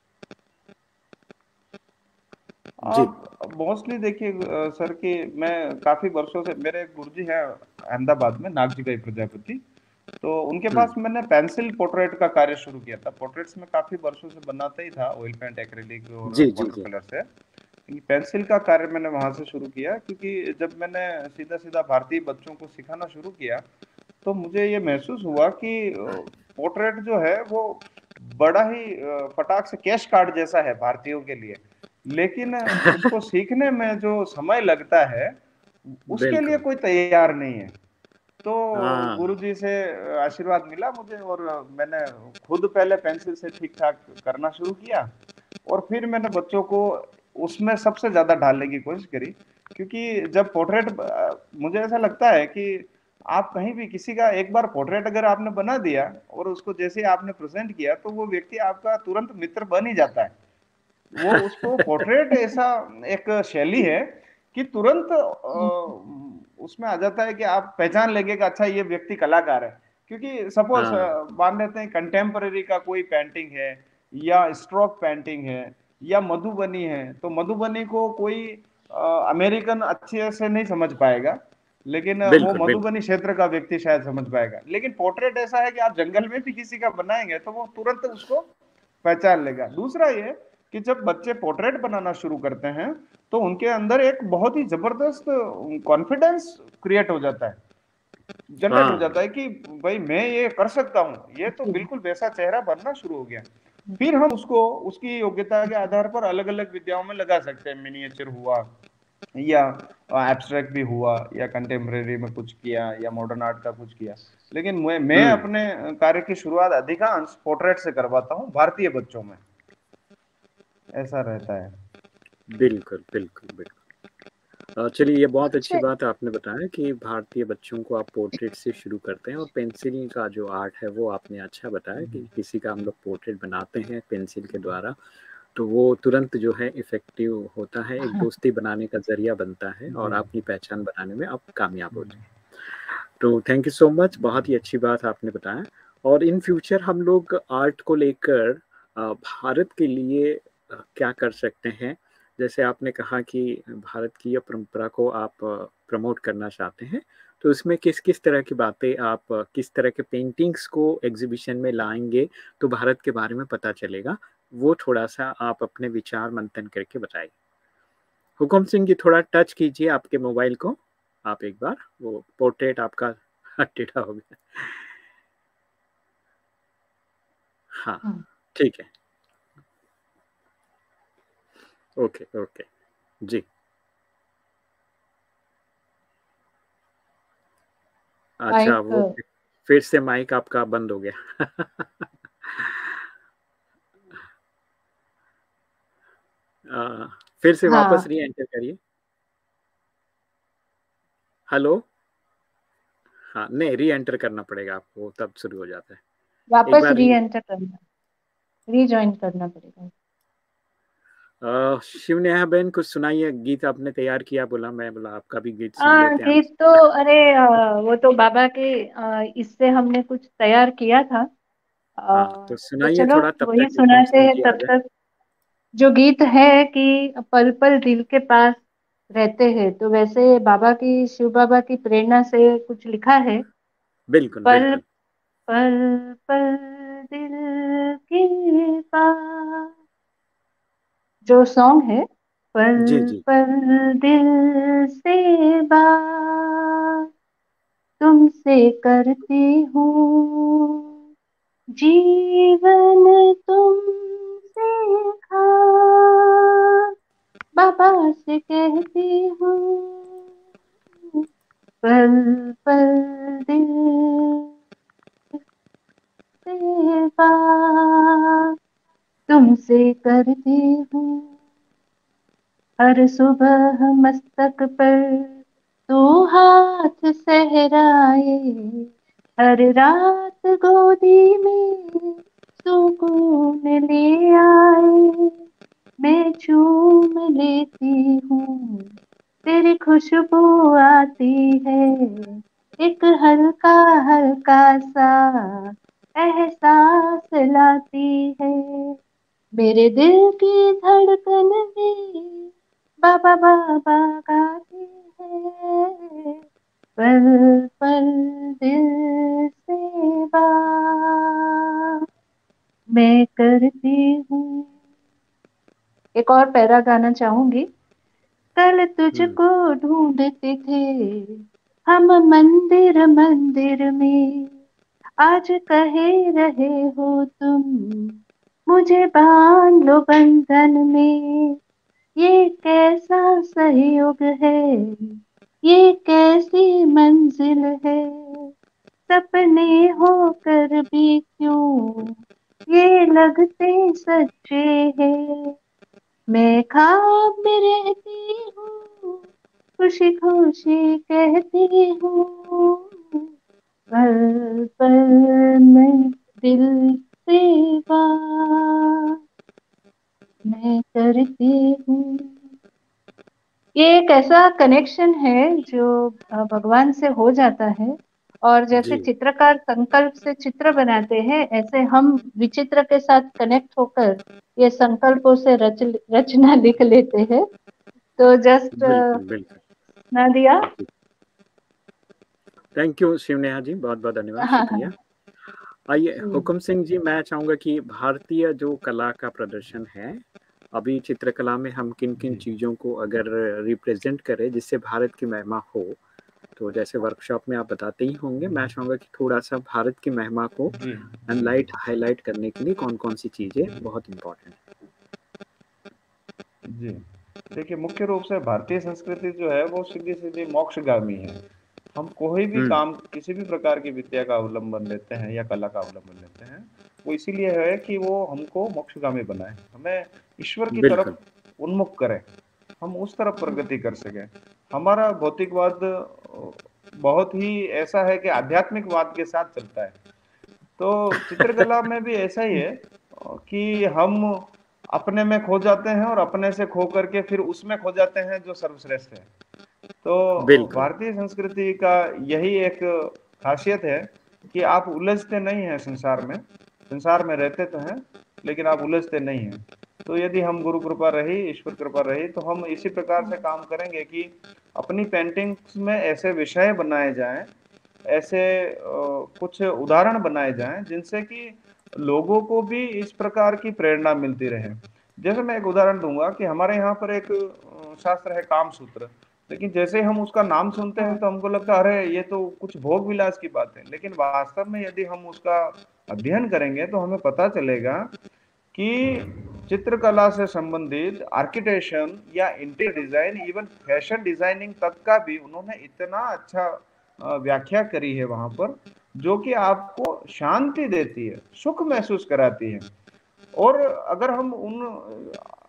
जी मोस्टली देखिए सर कि मैं काफी वर्षों से, मेरे एक गुरुजी हैं अहमदाबाद में, नागजी प्रजापति, तो उनके पास मैंने पेंसिल पोर्ट्रेट का कार्य शुरू किया था। पोर्ट्रेट्स में काफी वर्षों से बनाता ही था, ऑयल पेंट, एक्रेलिक और वाटर कलर से। पेंसिल का कार्य मैंने वहां से शुरू किया, क्योंकि जब मैंने सीधा सीधा भारतीय बच्चों को सिखाना शुरू किया तो मुझे ये महसूस हुआ कि पोर्ट्रेट जो है वो बड़ा ही फटाक से कैश कार्ड जैसा है भारतीयों के लिए, लेकिन उसको सीखने में जो समय लगता है उसके लिए कोई तैयार नहीं है। तो गुरुजी से आशीर्वाद मिला मुझे और मैंने खुद पहले पेंसिल से ठीक ठाक करना शुरू किया और फिर मैंने बच्चों को उसमें सबसे ज्यादा ढालने की कोशिश करी, क्योंकि जब पोर्ट्रेट, मुझे ऐसा लगता है कि आप कहीं भी किसी का एक बार पोर्ट्रेट अगर आपने बना दिया और उसको जैसे आपने प्रेजेंट किया तो वो व्यक्ति आपका तुरंत मित्र बन ही जाता है। वो उसको पोर्ट्रेट ऐसा एक शैली है कि तुरंत उसमें आ जाता है कि आप पहचान लेंगे कि अच्छा ये व्यक्ति कलाकार है। क्योंकि सपोज मान लेते हैं कंटेम्पररी का कोई पेंटिंग है या स्ट्रोक पेंटिंग है या मधुबनी है, तो मधुबनी को कोई अमेरिकन अच्छे से नहीं समझ पाएगा, लेकिन वो मधुबनी क्षेत्र का व्यक्ति शायद समझ पाएगा। लेकिन पोर्ट्रेट ऐसा है कि आप जंगल में भी किसी का बनाएंगे तो वो तुरंत उसको पहचान लेगा। दूसरा ये कि जब बच्चे पोर्ट्रेट बनाना शुरू करते हैं तो उनके अंदर एक बहुत ही जबरदस्त कॉन्फिडेंस क्रिएट हो जाता है, जनरेट हो जाता है कि भाई मैं ये कर सकता हूँ, ये तो बिल्कुल वैसा चेहरा बनना शुरू हो गया। फिर हम उसको उसकी योग्यता के आधार पर अलग अलग विद्याओं में लगा सकते हैं। मिनिएचर हुआ या एब्स्ट्रैक्ट भी हुआ या कंटेम्परेरी में कुछ किया या मॉडर्न आर्ट का कुछ किया, लेकिन मैं मैं अपने कार्य की शुरुआत अधिकांश पोर्ट्रेट से करवाता हूँ भारतीय बच्चों में, ऐसा रहता है। बिल्कुल बिल्कुल बिल्कुल। चलिए ये बहुत अच्छी बात आपने बताया कि भारतीय बच्चों को आप पोर्ट्रेट से शुरू करते हैं, और पेंसिल का जो आर्ट है वो आपने अच्छा बताया कि किसी का हम लोग पोर्ट्रेट बनाते हैं पेंसिल के द्वारा तो वो तुरंत जो है इफेक्टिव होता है, एक दोस्ती बनाने का जरिया बनता है और अपनी पहचान बनाने में आप कामयाब होते हैं। तो थैंक यू सो मच, बहुत ही अच्छी बात आपने बताया। और इन फ्यूचर हम लोग आर्ट को लेकर भारत के लिए क्या कर सकते हैं? जैसे आपने कहा कि भारत की परंपरा को आप प्रमोट करना चाहते हैं, तो इसमें किस किस तरह की बातें, आप किस तरह के पेंटिंग्स को एग्जीबिशन में लाएंगे तो भारत के बारे में पता चलेगा, वो थोड़ा सा आप अपने विचार मंथन करके बताइए। हुकुम सिंह जी थोड़ा टच कीजिए आपके मोबाइल को, आप एक बार, वो पोर्ट्रेट आपका टेढ़ा हो गया। हाँ ठीक है, ओके ओके जी। अच्छा वो फिर से माइक आपका बंद हो गया। आ, फिर से वापस री एंटर करिए। हेलो। हाँ, नहीं, री एंटर करना पड़ेगा आपको, तब शुरू हो जाता है। एक वापस बार री री एंटर करना, रीजॉइन करना पड़ेगा। अ, शिवनेहा बहन कुछ सुनाइए, गीत आपने तैयार किया, बोला मैं बोला आपका भी गीत सुन आ, लेते हैं हम। गीत तो अरे आ, वो तो बाबा के आ, इससे हमने कुछ तैयार किया था। आ, हाँ, तो तो सुनाइए चलो थोड़ा, तब वही तक हुक्म सुनाते सिंह हैं जी आ तब जाए। तक। जो गीत है कि पल पल दिल के पास रहते हैं, तो वैसे बाबा की, शिव बाबा की प्रेरणा से कुछ लिखा है। बिल्कुल पल बिल्कुल। पल पल दिल के पास, जो सॉन्ग है, पल जी जी। पल दिल से बात तुमसे करती हूँ, जीवन तुमसे खास बाबा से कहती हूँ, पल पल दिल से बात तुमसे करती हूँ, हर सुबह मस्तक पर तू हाथ सहराए, हर रात गोदी में सुकून ले आए, मैं चूम लेती हूँ, तेरी खुशबू आती है, एक हल्का हल्का सा एहसास लाती है, मेरे दिल की धड़कन में बाबा बाबा गाती है, पल पल दिल से बात मैं करती हूँ। एक और पैरा गाना चाहूंगी। कल हम्म। तुझको ढूंढते थे हम मंदिर मंदिर में, आज कहे रहे हो तुम मुझे बांध लो बंधन में, ये कैसा सहयोग है, ये कैसी मंजिल है, सपने होकर भी क्यों ये लगते सच्चे हैं, मैं ख्वाब में रहती हूँ, खुशी खुशी कहती हूँ, पल पल में दिल से बात मैं करती हूँ। ये एक ऐसा कनेक्शन है जो अ, भगवान से हो जाता है, और जैसे जी चित्रकार संकल्प से चित्र बनाते हैं, ऐसे हम विचित्र के साथ कनेक्ट होकर ये संकल्पों से रच रचना लिख लेते हैं। तो जस्ट बिल्कुल बिल्कुल। सुना दिया। जी, थैंक यू शिवनेहा जी, बहुत बहुत धन्यवाद, हाँ शुक्रिया। हाँ आइए जी। हुक्म सिंह जी, मैं चाहूंगा कि भारतीय जो कला का प्रदर्शन है, अभी चित्रकला में हम किन किन जी चीज़ों को अगर रिप्रेजेंट करें जिससे भारत की महिमा हो, तो जैसे वर्कशॉप में आप बताते ही होंगे, मैं चाहूंगा कि थोड़ा सा भारत की महिमा को जी अनलाइट हाईलाइट करने के लिए कौन कौन सी चीज़ें बहुत इम्पोर्टेंट जी देखिए, मुख्य रूप से भारतीय संस्कृति जो है वो सीधी सीधी मोक्षगामी है। हम कोई भी है। हम्म। काम, किसी भी प्रकार की विद्या का अवलंबन लेते हैं या कला का अवलंबन लेते हैं, वो इसीलिए है कि वो हमको मोक्षगामी बनाए, हमें ईश्वर की बिल्कुल तरफ उन्मुख करे, हम उस तरफ प्रगति कर सकें। हमारा भौतिकवाद अ, बहुत ही ऐसा है कि आध्यात्मिकवाद के साथ चलता है। तो चित्रकला में भी ऐसा ही है अ, कि हम अपने में खो जाते हैं और अपने से खो करके फिर उसमें खो जाते हैं जो सर्वश्रेष्ठ है। तो बिल्कुल। भारतीय संस्कृति का यही एक खासियत है कि आप उलझते नहीं हैं संसार में, संसार में रहते तो हैं लेकिन आप उलझते नहीं हैं। तो यदि हम गुरु कृपा रही, ईश्वर कृपा रही, तो हम इसी प्रकार से काम करेंगे कि अपनी पेंटिंग्स में ऐसे विषय बनाए जाएं, ऐसे कुछ उदाहरण बनाए जाएं जिनसे कि लोगों को भी इस प्रकार की प्रेरणा मिलती रहे। जैसे मैं एक उदाहरण दूंगा कि हमारे यहाँ पर एक शास्त्र है कामसूत्र, लेकिन जैसे हम उसका नाम सुनते हैं तो हमको लगता है अरे ये तो कुछ भोग विलास की बात है, लेकिन वास्तव में यदि हम उसका अध्ययन करेंगे तो हमें पता चलेगा कि चित्रकला से संबंधित आर्किटेक्चर या interior design, even fashion designing तक का भी उन्होंने इतना अच्छा व्याख्या करी है वहां पर, जो कि आपको शांति देती है, सुख महसूस कराती है। और अगर हम उन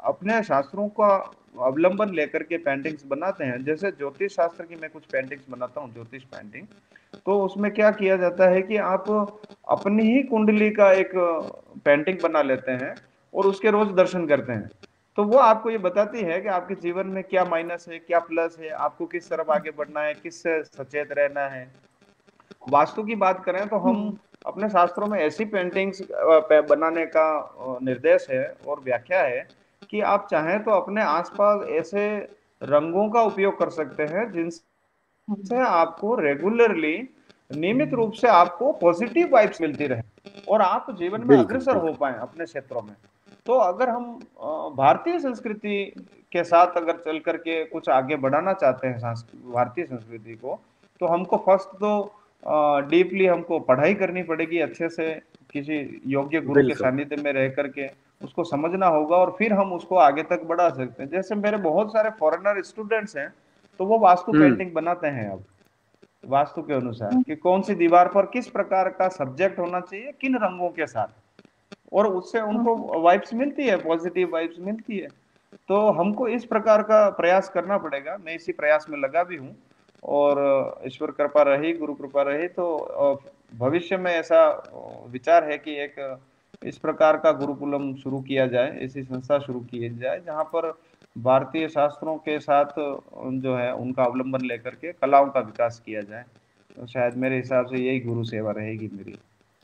अपने शास्त्रों का अवलंबन लेकर के पेंटिंग्स बनाते हैं। जैसे ज्योतिष शास्त्र की मैं कुछ पेंटिंग्स बनाता हूँ, ज्योतिष पेंटिंग, तो उसमें क्या किया जाता है कि आप अपनी ही कुंडली का एक पेंटिंग बना लेते हैं और उसके रोज दर्शन करते हैं। तो वो आपको ये बताती है कि आपके जीवन में क्या माइनस है, क्या प्लस है, आपको किस तरफ आगे बढ़ना है, किससे सचेत रहना है। वास्तु की बात करें तो हम अपने शास्त्रों में ऐसी पेंटिंग्स बनाने का निर्देश है और व्याख्या है कि आप चाहें तो अपने आसपास ऐसे रंगों का उपयोग कर सकते हैं जिनसे आपको रेगुलरली, नियमित रूप से आपको पॉजिटिव वाइब्स मिलती रहे और आप जीवन में बिल्कुल, अग्रसर हो बिल्कुल। पाए अपने क्षेत्रों में। तो अगर हम अ, भारतीय संस्कृति के साथ अगर चल करके कुछ आगे बढ़ाना चाहते हैं सांस- भारतीय संस्कृति को, तो हमको फर्स्ट तो डीपली हमको पढ़ाई करनी पड़ेगी अच्छे से, किसी योग्य गुरु के बिल्कुल। सानिध्य में रह करके उसको समझना होगा और फिर हम उसको आगे तक बढ़ा सकते हैं। जैसे मेरे बहुत सारे फॉरेनर स्टूडेंट्स हैं, तो वो वास्तु हुँ। पेंटिंग बनाते हैं अब वास्तु के अनुसार कि कौन सी दीवार पर किस प्रकार का सब्जेक्ट होना चाहिए, किन रंगों के साथ, और उससे उनको वाइब्स मिलती है, पॉजिटिव वाइब्स मिलती है। तो हमको इस प्रकार का प्रयास करना पड़ेगा। मैं इसी प्रयास में लगा भी हूँ और ईश्वर कृपा रही, गुरु कृपा रही तो अ, भविष्य में ऐसा अ, विचार है कि एक अ, इस प्रकार का गुरुकुलम शुरू किया जाए, ऐसी संस्था शुरू की जाए जहाँ पर भारतीय शास्त्रों के साथ अ, जो है उनका अवलंबन लेकर के कलाओं का विकास किया जाए। तो शायद मेरे हिसाब से यही गुरु सेवा रहेगी मेरी।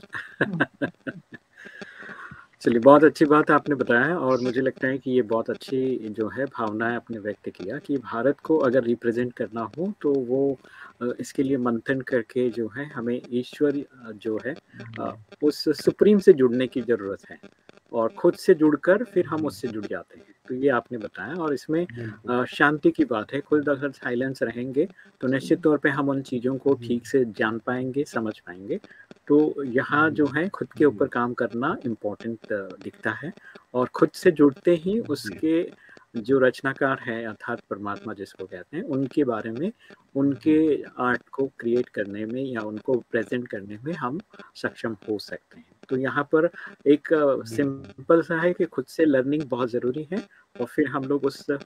चलिए, बहुत अच्छी बात आपने बताया और मुझे लगता है कि ये बहुत अच्छी जो है भावनाएँ आपने व्यक्त किया कि भारत को अगर रिप्रेज़ेंट करना हो तो वो अ, इसके लिए मंथन करके जो है हमें ईश्वर अ, जो है अ, उस सुप्रीम से जुड़ने की ज़रूरत है और खुद से जुड़कर फिर हम उससे जुड़ जाते हैं। तो ये आपने बताया और इसमें बिल्कुल। अ, शांति की बात है। खुद अगर साइलेंस रहेंगे तो निश्चित तौर पे हम उन चीज़ों को ठीक से जान पाएँगे, समझ पाएँगे। तो यहाँ जो है खुद के ऊपर काम करना इम्पोर्टेंट दिखता है और खुद से जुड़ते ही उसके जो रचनाकार हैं अर्थात परमात्मा जिसको कहते हैं, उनके बारे में, उनके आर्ट को क्रिएट करने में या उनको प्रेज़ेंट करने में हम सक्षम हो सकते हैं। तो यहाँ पर एक सिंपल सा है कि खुद से लर्निंग बहुत ज़रूरी है और फिर हम लोग उस अ,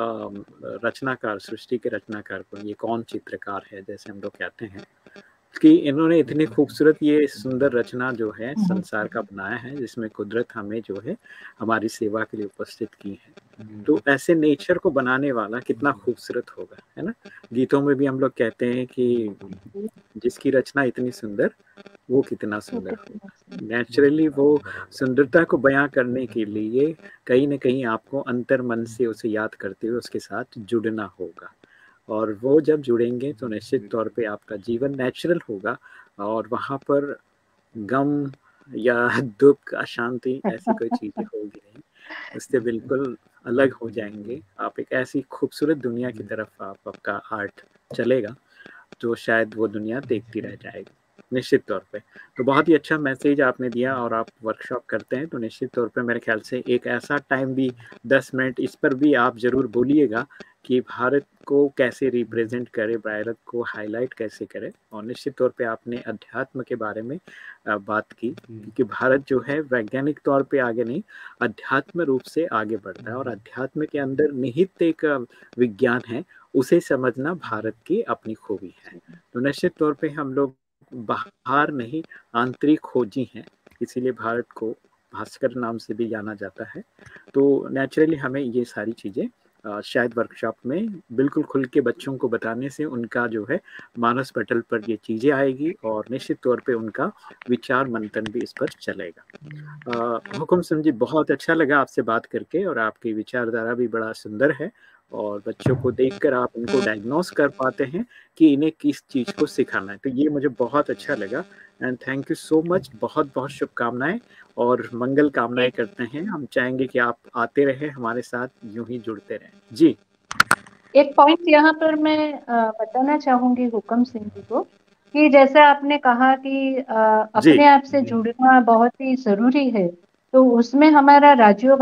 रचनाकार, सृष्टि के रचनाकार को, ये कौन चित्रकार है जैसे हम लोग कहते हैं कि इन्होंने इतनी खूबसूरत ये सुंदर रचना जो है संसार का बनाया है जिसमें कुदरत हमें जो है हमारी सेवा के लिए उपस्थित की है। तो ऐसे नेचर को बनाने वाला कितना खूबसूरत होगा, है ना? गीतों में भी हम लोग कहते हैं कि जिसकी रचना इतनी सुंदर वो कितना सुंदर होगा। नेचुरली वो सुंदरता को बयां करने के लिए कहीं न कहीं आपको अंतर मन से उसे याद करते हुए उसके साथ जुड़ना होगा और वो जब जुड़ेंगे तो निश्चित तौर पे आपका जीवन नेचुरल होगा और वहाँ पर गम या दुःख, अशांति ऐसी कोई चीज़ें होगी नहीं। उससे बिल्कुल अलग हो जाएँगे। आप एक ऐसी खूबसूरत दुनिया की तरफ आप आपका आर्ट चलेगा, तो शायद वो दुनिया देखती रह जाएगी, निश्चित तौर पे। तो बहुत ही अच्छा मैसेज आपने दिया और आप वर्कशॉप करते हैं, तो निश्चित तौर पे मेरे ख़्याल से एक ऐसा टाइम भी दस मिनट इस पर भी आप ज़रूर बोलिएगा कि भारत को कैसे रिप्रेज़ेंट करें, भारत को हाइलाइट कैसे करें और निश्चित तौर पे आपने अध्यात्म के बारे में अ, बात की क्योंकि भारत जो है वैज्ञानिक तौर पे आगे नहीं, अध्यात्म रूप से आगे बढ़ता है और अध्यात्म के अंदर निहित एक विज्ञान है, उसे समझना भारत की अपनी खूबी है। तो निश्चित तौर पे हम लोग बाहर नहीं, आंतरिक खोजी हैं, इसीलिए भारत को भास्कर नाम से भी जाना जाता है। तो नेचुरली हमें ये सारी चीज़ें अ, शायद वर्कशॉप में बिल्कुल खुल के बच्चों को बताने से उनका जो है मानस पटल पर ये चीज़ें आएगी और निश्चित तौर पे उनका विचार मंथन भी इस पर चलेगा। अ, हुकुम सिंह जी बहुत अच्छा लगा आपसे बात करके और आपकी विचारधारा भी बड़ा सुंदर है और बच्चों को देखकर आप उनको डायग्नोस कर पाते हैं कि इन्हें किस चीज़ को सिखाना है। तो ये मुझे बहुत अच्छा लगा and thank you so much. बहुत-बहुत शुभकामनाएँ और मंगल कामनाएँ करते हैं। हम चाहेंगे कि आप आते रहें हमारे साथ, यूँ ही जुड़ते रहें। जी। एक पॉइंट यहाँ पर मैं अ, बताना चाहूँगी हुकम सिंह जी को कि जैसे आपने कहा कि अ, जी। अपने आप से जुड़ना बहुत ही ज़रूरी है, तो उसमें हमारा राजयोग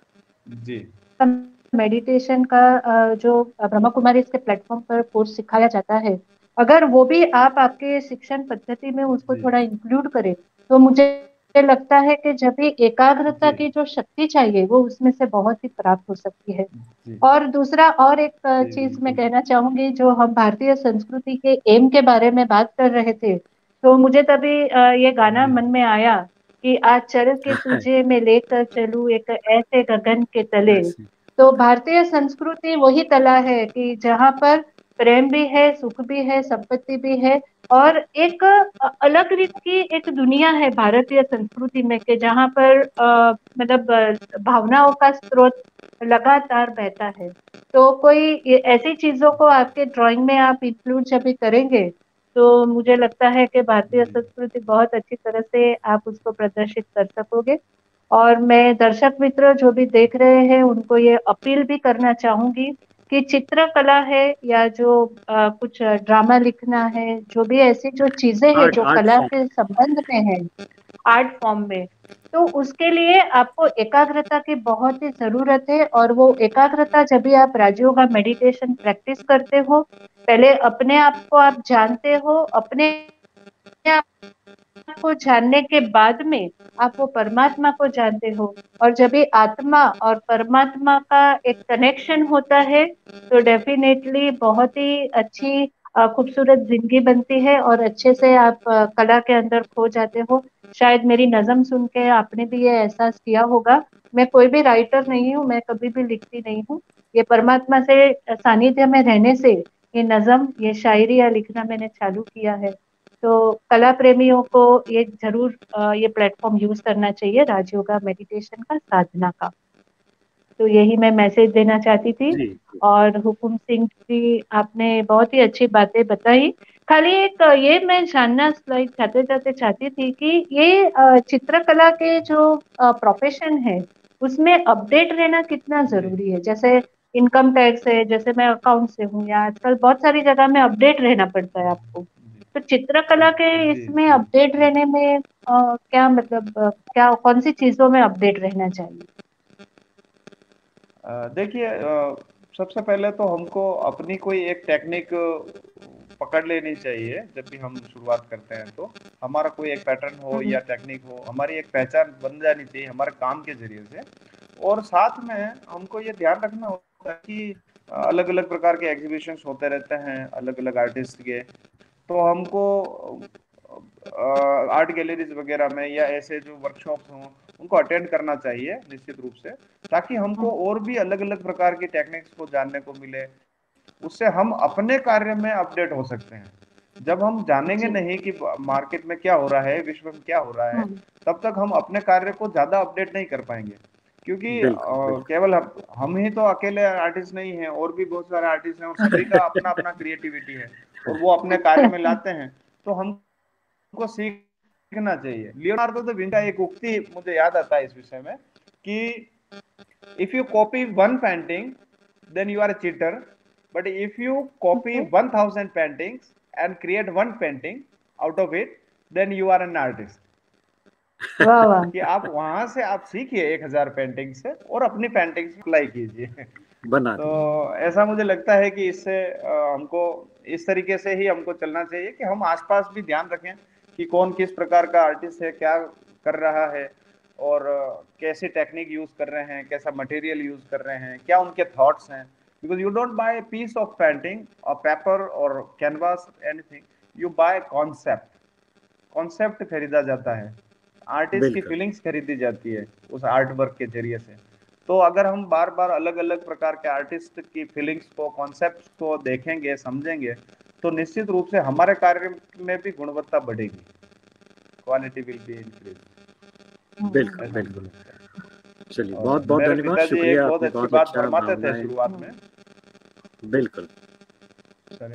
जी। मेडिटेशन का अ, जो ब्रह्मा कुमारी इसके प्लेटफॉर्म पर कोर्स सिखाया जाता है, अगर वो भी आप आपके शिक्षण पद्धति में उसको जी। थोड़ा इंक्लूड करें, तो मुझे मुझे लगता है कि जब भी एकाग्रता जी की जो शक्ति चाहिए वो उसमें से बहुत ही प्राप्त हो सकती है। जी और दूसरा और एक अ, जी चीज मैं बिल्कुल। कहना चाहूंगी, जो हम भारतीय संस्कृति के एम के बारे में बात कर रहे थे, तो मुझे तभी अ, ये गाना जी मन में आया कि आज चल के तुझे मैं लेकर चलूं एक ऐसे गगन के तले। ऐसे तो भारतीय संस्कृति वही तला है कि जहाँ पर प्रेम भी है, सुख भी है, संपत्ति भी है, और एक अ, अलग रीत की एक दुनिया है भारतीय संस्कृति में, के जहाँ पर अ, मतलब अ, भावनाओं का स्रोत लगातार बहता है। तो कोई ये- ऐसी चीजों को आपके ड्राइंग में आप इंक्लूड जब भी करेंगे, तो मुझे लगता है कि भारतीय जी संस्कृति बहुत अच्छी तरह से आप उसको प्रदर्शित कर सकोगे। और मैं दर्शक मित्र जो भी देख रहे हैं उनको ये अपील भी करना चाहूंगी कि चित्रकला है या जो अ, कुछ ड्रामा लिखना है, जो भी ऐसी जो चीजें हैं आर्ट जो आर्ट कला फॉर्म। के संबंध में है, आर्ट फॉर्म में, तो उसके लिए आपको एकाग्रता की बहुत ही जरूरत है। और वो एकाग्रता जब भी आप राजयोगा मेडिटेशन प्रैक्टिस करते हो, पहले अपने आप को आप जानते हो, अपने आप को जानने के बाद में आप वो परमात्मा को जानते हो। और जब ये आत्मा और परमात्मा का एक कनेक्शन होता है, तो डेफिनेटली बहुत ही अच्छी अ, खूबसूरत जिंदगी बनती है और अच्छे से आप अ, कला के अंदर खो जाते हो। शायद मेरी नज्म सुन के आपने भी ये एहसास किया होगा। मैं कोई भी राइटर नहीं हूँ, मैं कभी भी लिखती नहीं हूँ। ये परमात्मा से सानिध्य में रहने से ये नज्म, ये शायरिया लिखना मैंने चालू किया है। तो कला प्रेमियों को ये जरूर अ, ये प्लेटफॉर्म यूज करना चाहिए, राजयोगा मेडिटेशन का, साधना का। तो यही मैं मैसेज देना चाहती थी। जी जी और हुकुम सिंह जी, आपने बहुत ही अच्छी बातें बताई। खाली एक अ, ये मैं जानना लाइक चाहते जाते चाहती थी कि ये अ, चित्रकला के जो प्रोफेशन है उसमें अपडेट रहना कितना जी जरूरी है। जैसे इनकम टैक्स है, जैसे मैं अकाउंट से हूँ, या आजकल बहुत सारी जगह में अपडेट रहना पड़ता है आपको। तो चित्रकला के जी इसमें जी अपडेट रहने में अ, क्या मतलब अ, क्या कौन सी चीजों में अपडेट रहना चाहिए? अ, देखिए, अ, सबसे पहले तो हमको अपनी कोई एक टेक्निक पकड़ लेनी चाहिए। जब भी हम शुरुआत करते हैं तो हमारा कोई एक पैटर्न हो हम्म या टेक्निक हो, हमारी एक पहचान बन जानी चाहिए हमारे काम के जरिए से। और साथ में हमको ये ध्यान रखना होता है कि अलग अलग प्रकार के एग्जीबिशंस होते रहते हैं अलग अलग आर्टिस्ट के। तो हमको आर्ट गैलरीज वगैरह में या ऐसे जो वर्कशॉप्स हों उनको अटेंड करना चाहिए निश्चित रूप से, ताकि हमको हम्म और भी अलग अलग प्रकार की टेक्निक्स को जानने को मिले। उससे हम अपने कार्य में अपडेट हो सकते हैं। जब हम जानेंगे जी। नहीं कि मार्केट में क्या हो रहा है, विश्व में क्या हो रहा है, हम्म तब तक हम अपने कार्य को ज्यादा अपडेट नहीं कर पाएंगे। क्योंकि अ, बिल्कुल बिल्कुल। केवल हम हम ही तो अकेले आर्टिस्ट नहीं हैं, और भी बहुत सारे आर्टिस्ट हैं और सभी का अपना अपना क्रिएटिविटी है और वो अपने कार्य में लाते हैं। तो हमको सीखना चाहिए। लियोनार्डो दा विंची का एक उक्ति मुझे याद आता है इस विषय में कि if you copy one painting then you are a cheater, but if you copy Okay. one thousand paintings and create one painting out of it, then you are an artist। वाह वाह। कि आप वहां से आप सीखिए एक हजार पेंटिंग से और अपनी पेंटिंग अप्लाई कीजिए। बना तो दी। ऐसा मुझे लगता है कि इससे अ, हमको इस तरीके से ही हमको चलना चाहिए कि हम आसपास भी ध्यान रखें कि कौन किस प्रकार का आर्टिस्ट है, क्या कर रहा है, और अ, कैसे टेक्निक यूज कर रहे हैं, कैसा मटेरियल यूज कर रहे हैं, क्या उनके थॉट्स हैं। Because you don't buy piece of painting और पेपर और canvas anything, you buy concept. Concept खरीदा जाता है, आर्टिस्ट की बिल्कुल फीलिंग्स खरीदी जाती है उस आर्ट वर्क के जरिए से। तो अगर हम बार बार अलग अलग प्रकार के आर्टिस्ट की फीलिंग्स को, कॉन्सेप्ट को देखेंगे, समझेंगे, तो निश्चित रूप से हमारे कार्य में भी गुणवत्ता बढ़ेगी, क्वालिटी विल बी इंक्रीज। हम्म बिल्कुल ऐसा मुझे बिल्कुल। लगता है। चलिए और बहुत बहुत मेरे धन्यवाद, पिताजी एक शुक्रिया, बहुत आपने अच्छी बहुत बात अच्छा फरमाते थे भावनाएं। शुरुआत हम्म में। बिल्कुल। सॉरी।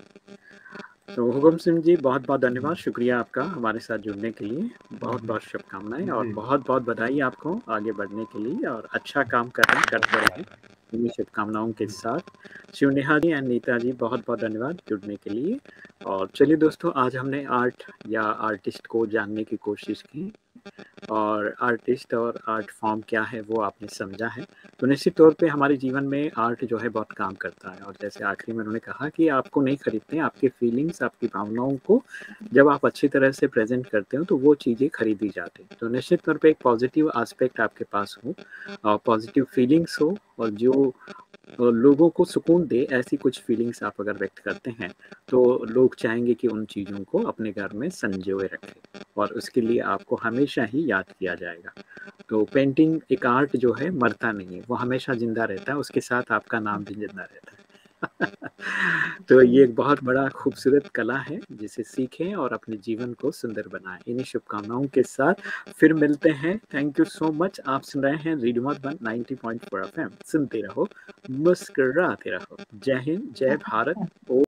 तो हुकुम सिंह जी, बहुत बहुत धन्यवाद, शुक्रिया आपका हमारे साथ जुड़ने के लिए। बहुत जी बहुत शुभकामनाएं और जी बहुत बहुत बधाई आपको आगे बढ़ने के लिए, और अच्छा काम कर रहे करते रहें इन्हीं शुभकामनाओं के साथ। शिवनेहा जी एंड नीता जी, बहुत बहुत धन्यवाद जुड़ने के लिए। और चलिए दोस्तों, आज हमने आर्ट या आर्टिस्ट को जानने की कोशिश की। और आर्टिस्ट और आर्ट फॉर्म क्या है वो आपने समझा है। तो निश्चित तौर पे हमारे जीवन में आर्ट जो है बहुत काम करता है, और जैसे आखिरी में उन्होंने कहा कि आपको नहीं खरीदते हैं, आपकी फीलिंग्स, आपकी भावनाओं को जब आप अच्छी तरह से प्रेज़ेंट करते हो तो वो चीज़ें खरीदी जाती हैं। तो निश्चित तौर पे एक पॉज़िटिव एस्पेक्ट आपके पास हो और पॉज़िटिव फीलिंग्स हो, और जो अ, लोगों को सुकून दे ऐसी कुछ फीलिंग्स आप अगर व्यक्त करते हैं, तो लोग चाहेंगे कि उन चीज़ों को अपने घर में संजोए रखें, और उसके लिए आपको हमेशा ही याद किया जाएगा। तो पेंटिंग एक आर्ट जो है मरता नहीं है, वो हमेशा ज़िंदा रहता है, उसके साथ आपका नाम भी ज़िंदा रहता है। तो ये एक बहुत बड़ा खूबसूरत कला है, जिसे सीखें और अपने जीवन को सुंदर बनाएँ। इन्हीं शुभकामनाओं के साथ फिर मिलते हैं। Thank you so much. आप सुन रहे हैं radio Madhuban ninety point four FM. सुनते रहो, मुस्कुराते रहो। जय हिंद, जय भारत। ओ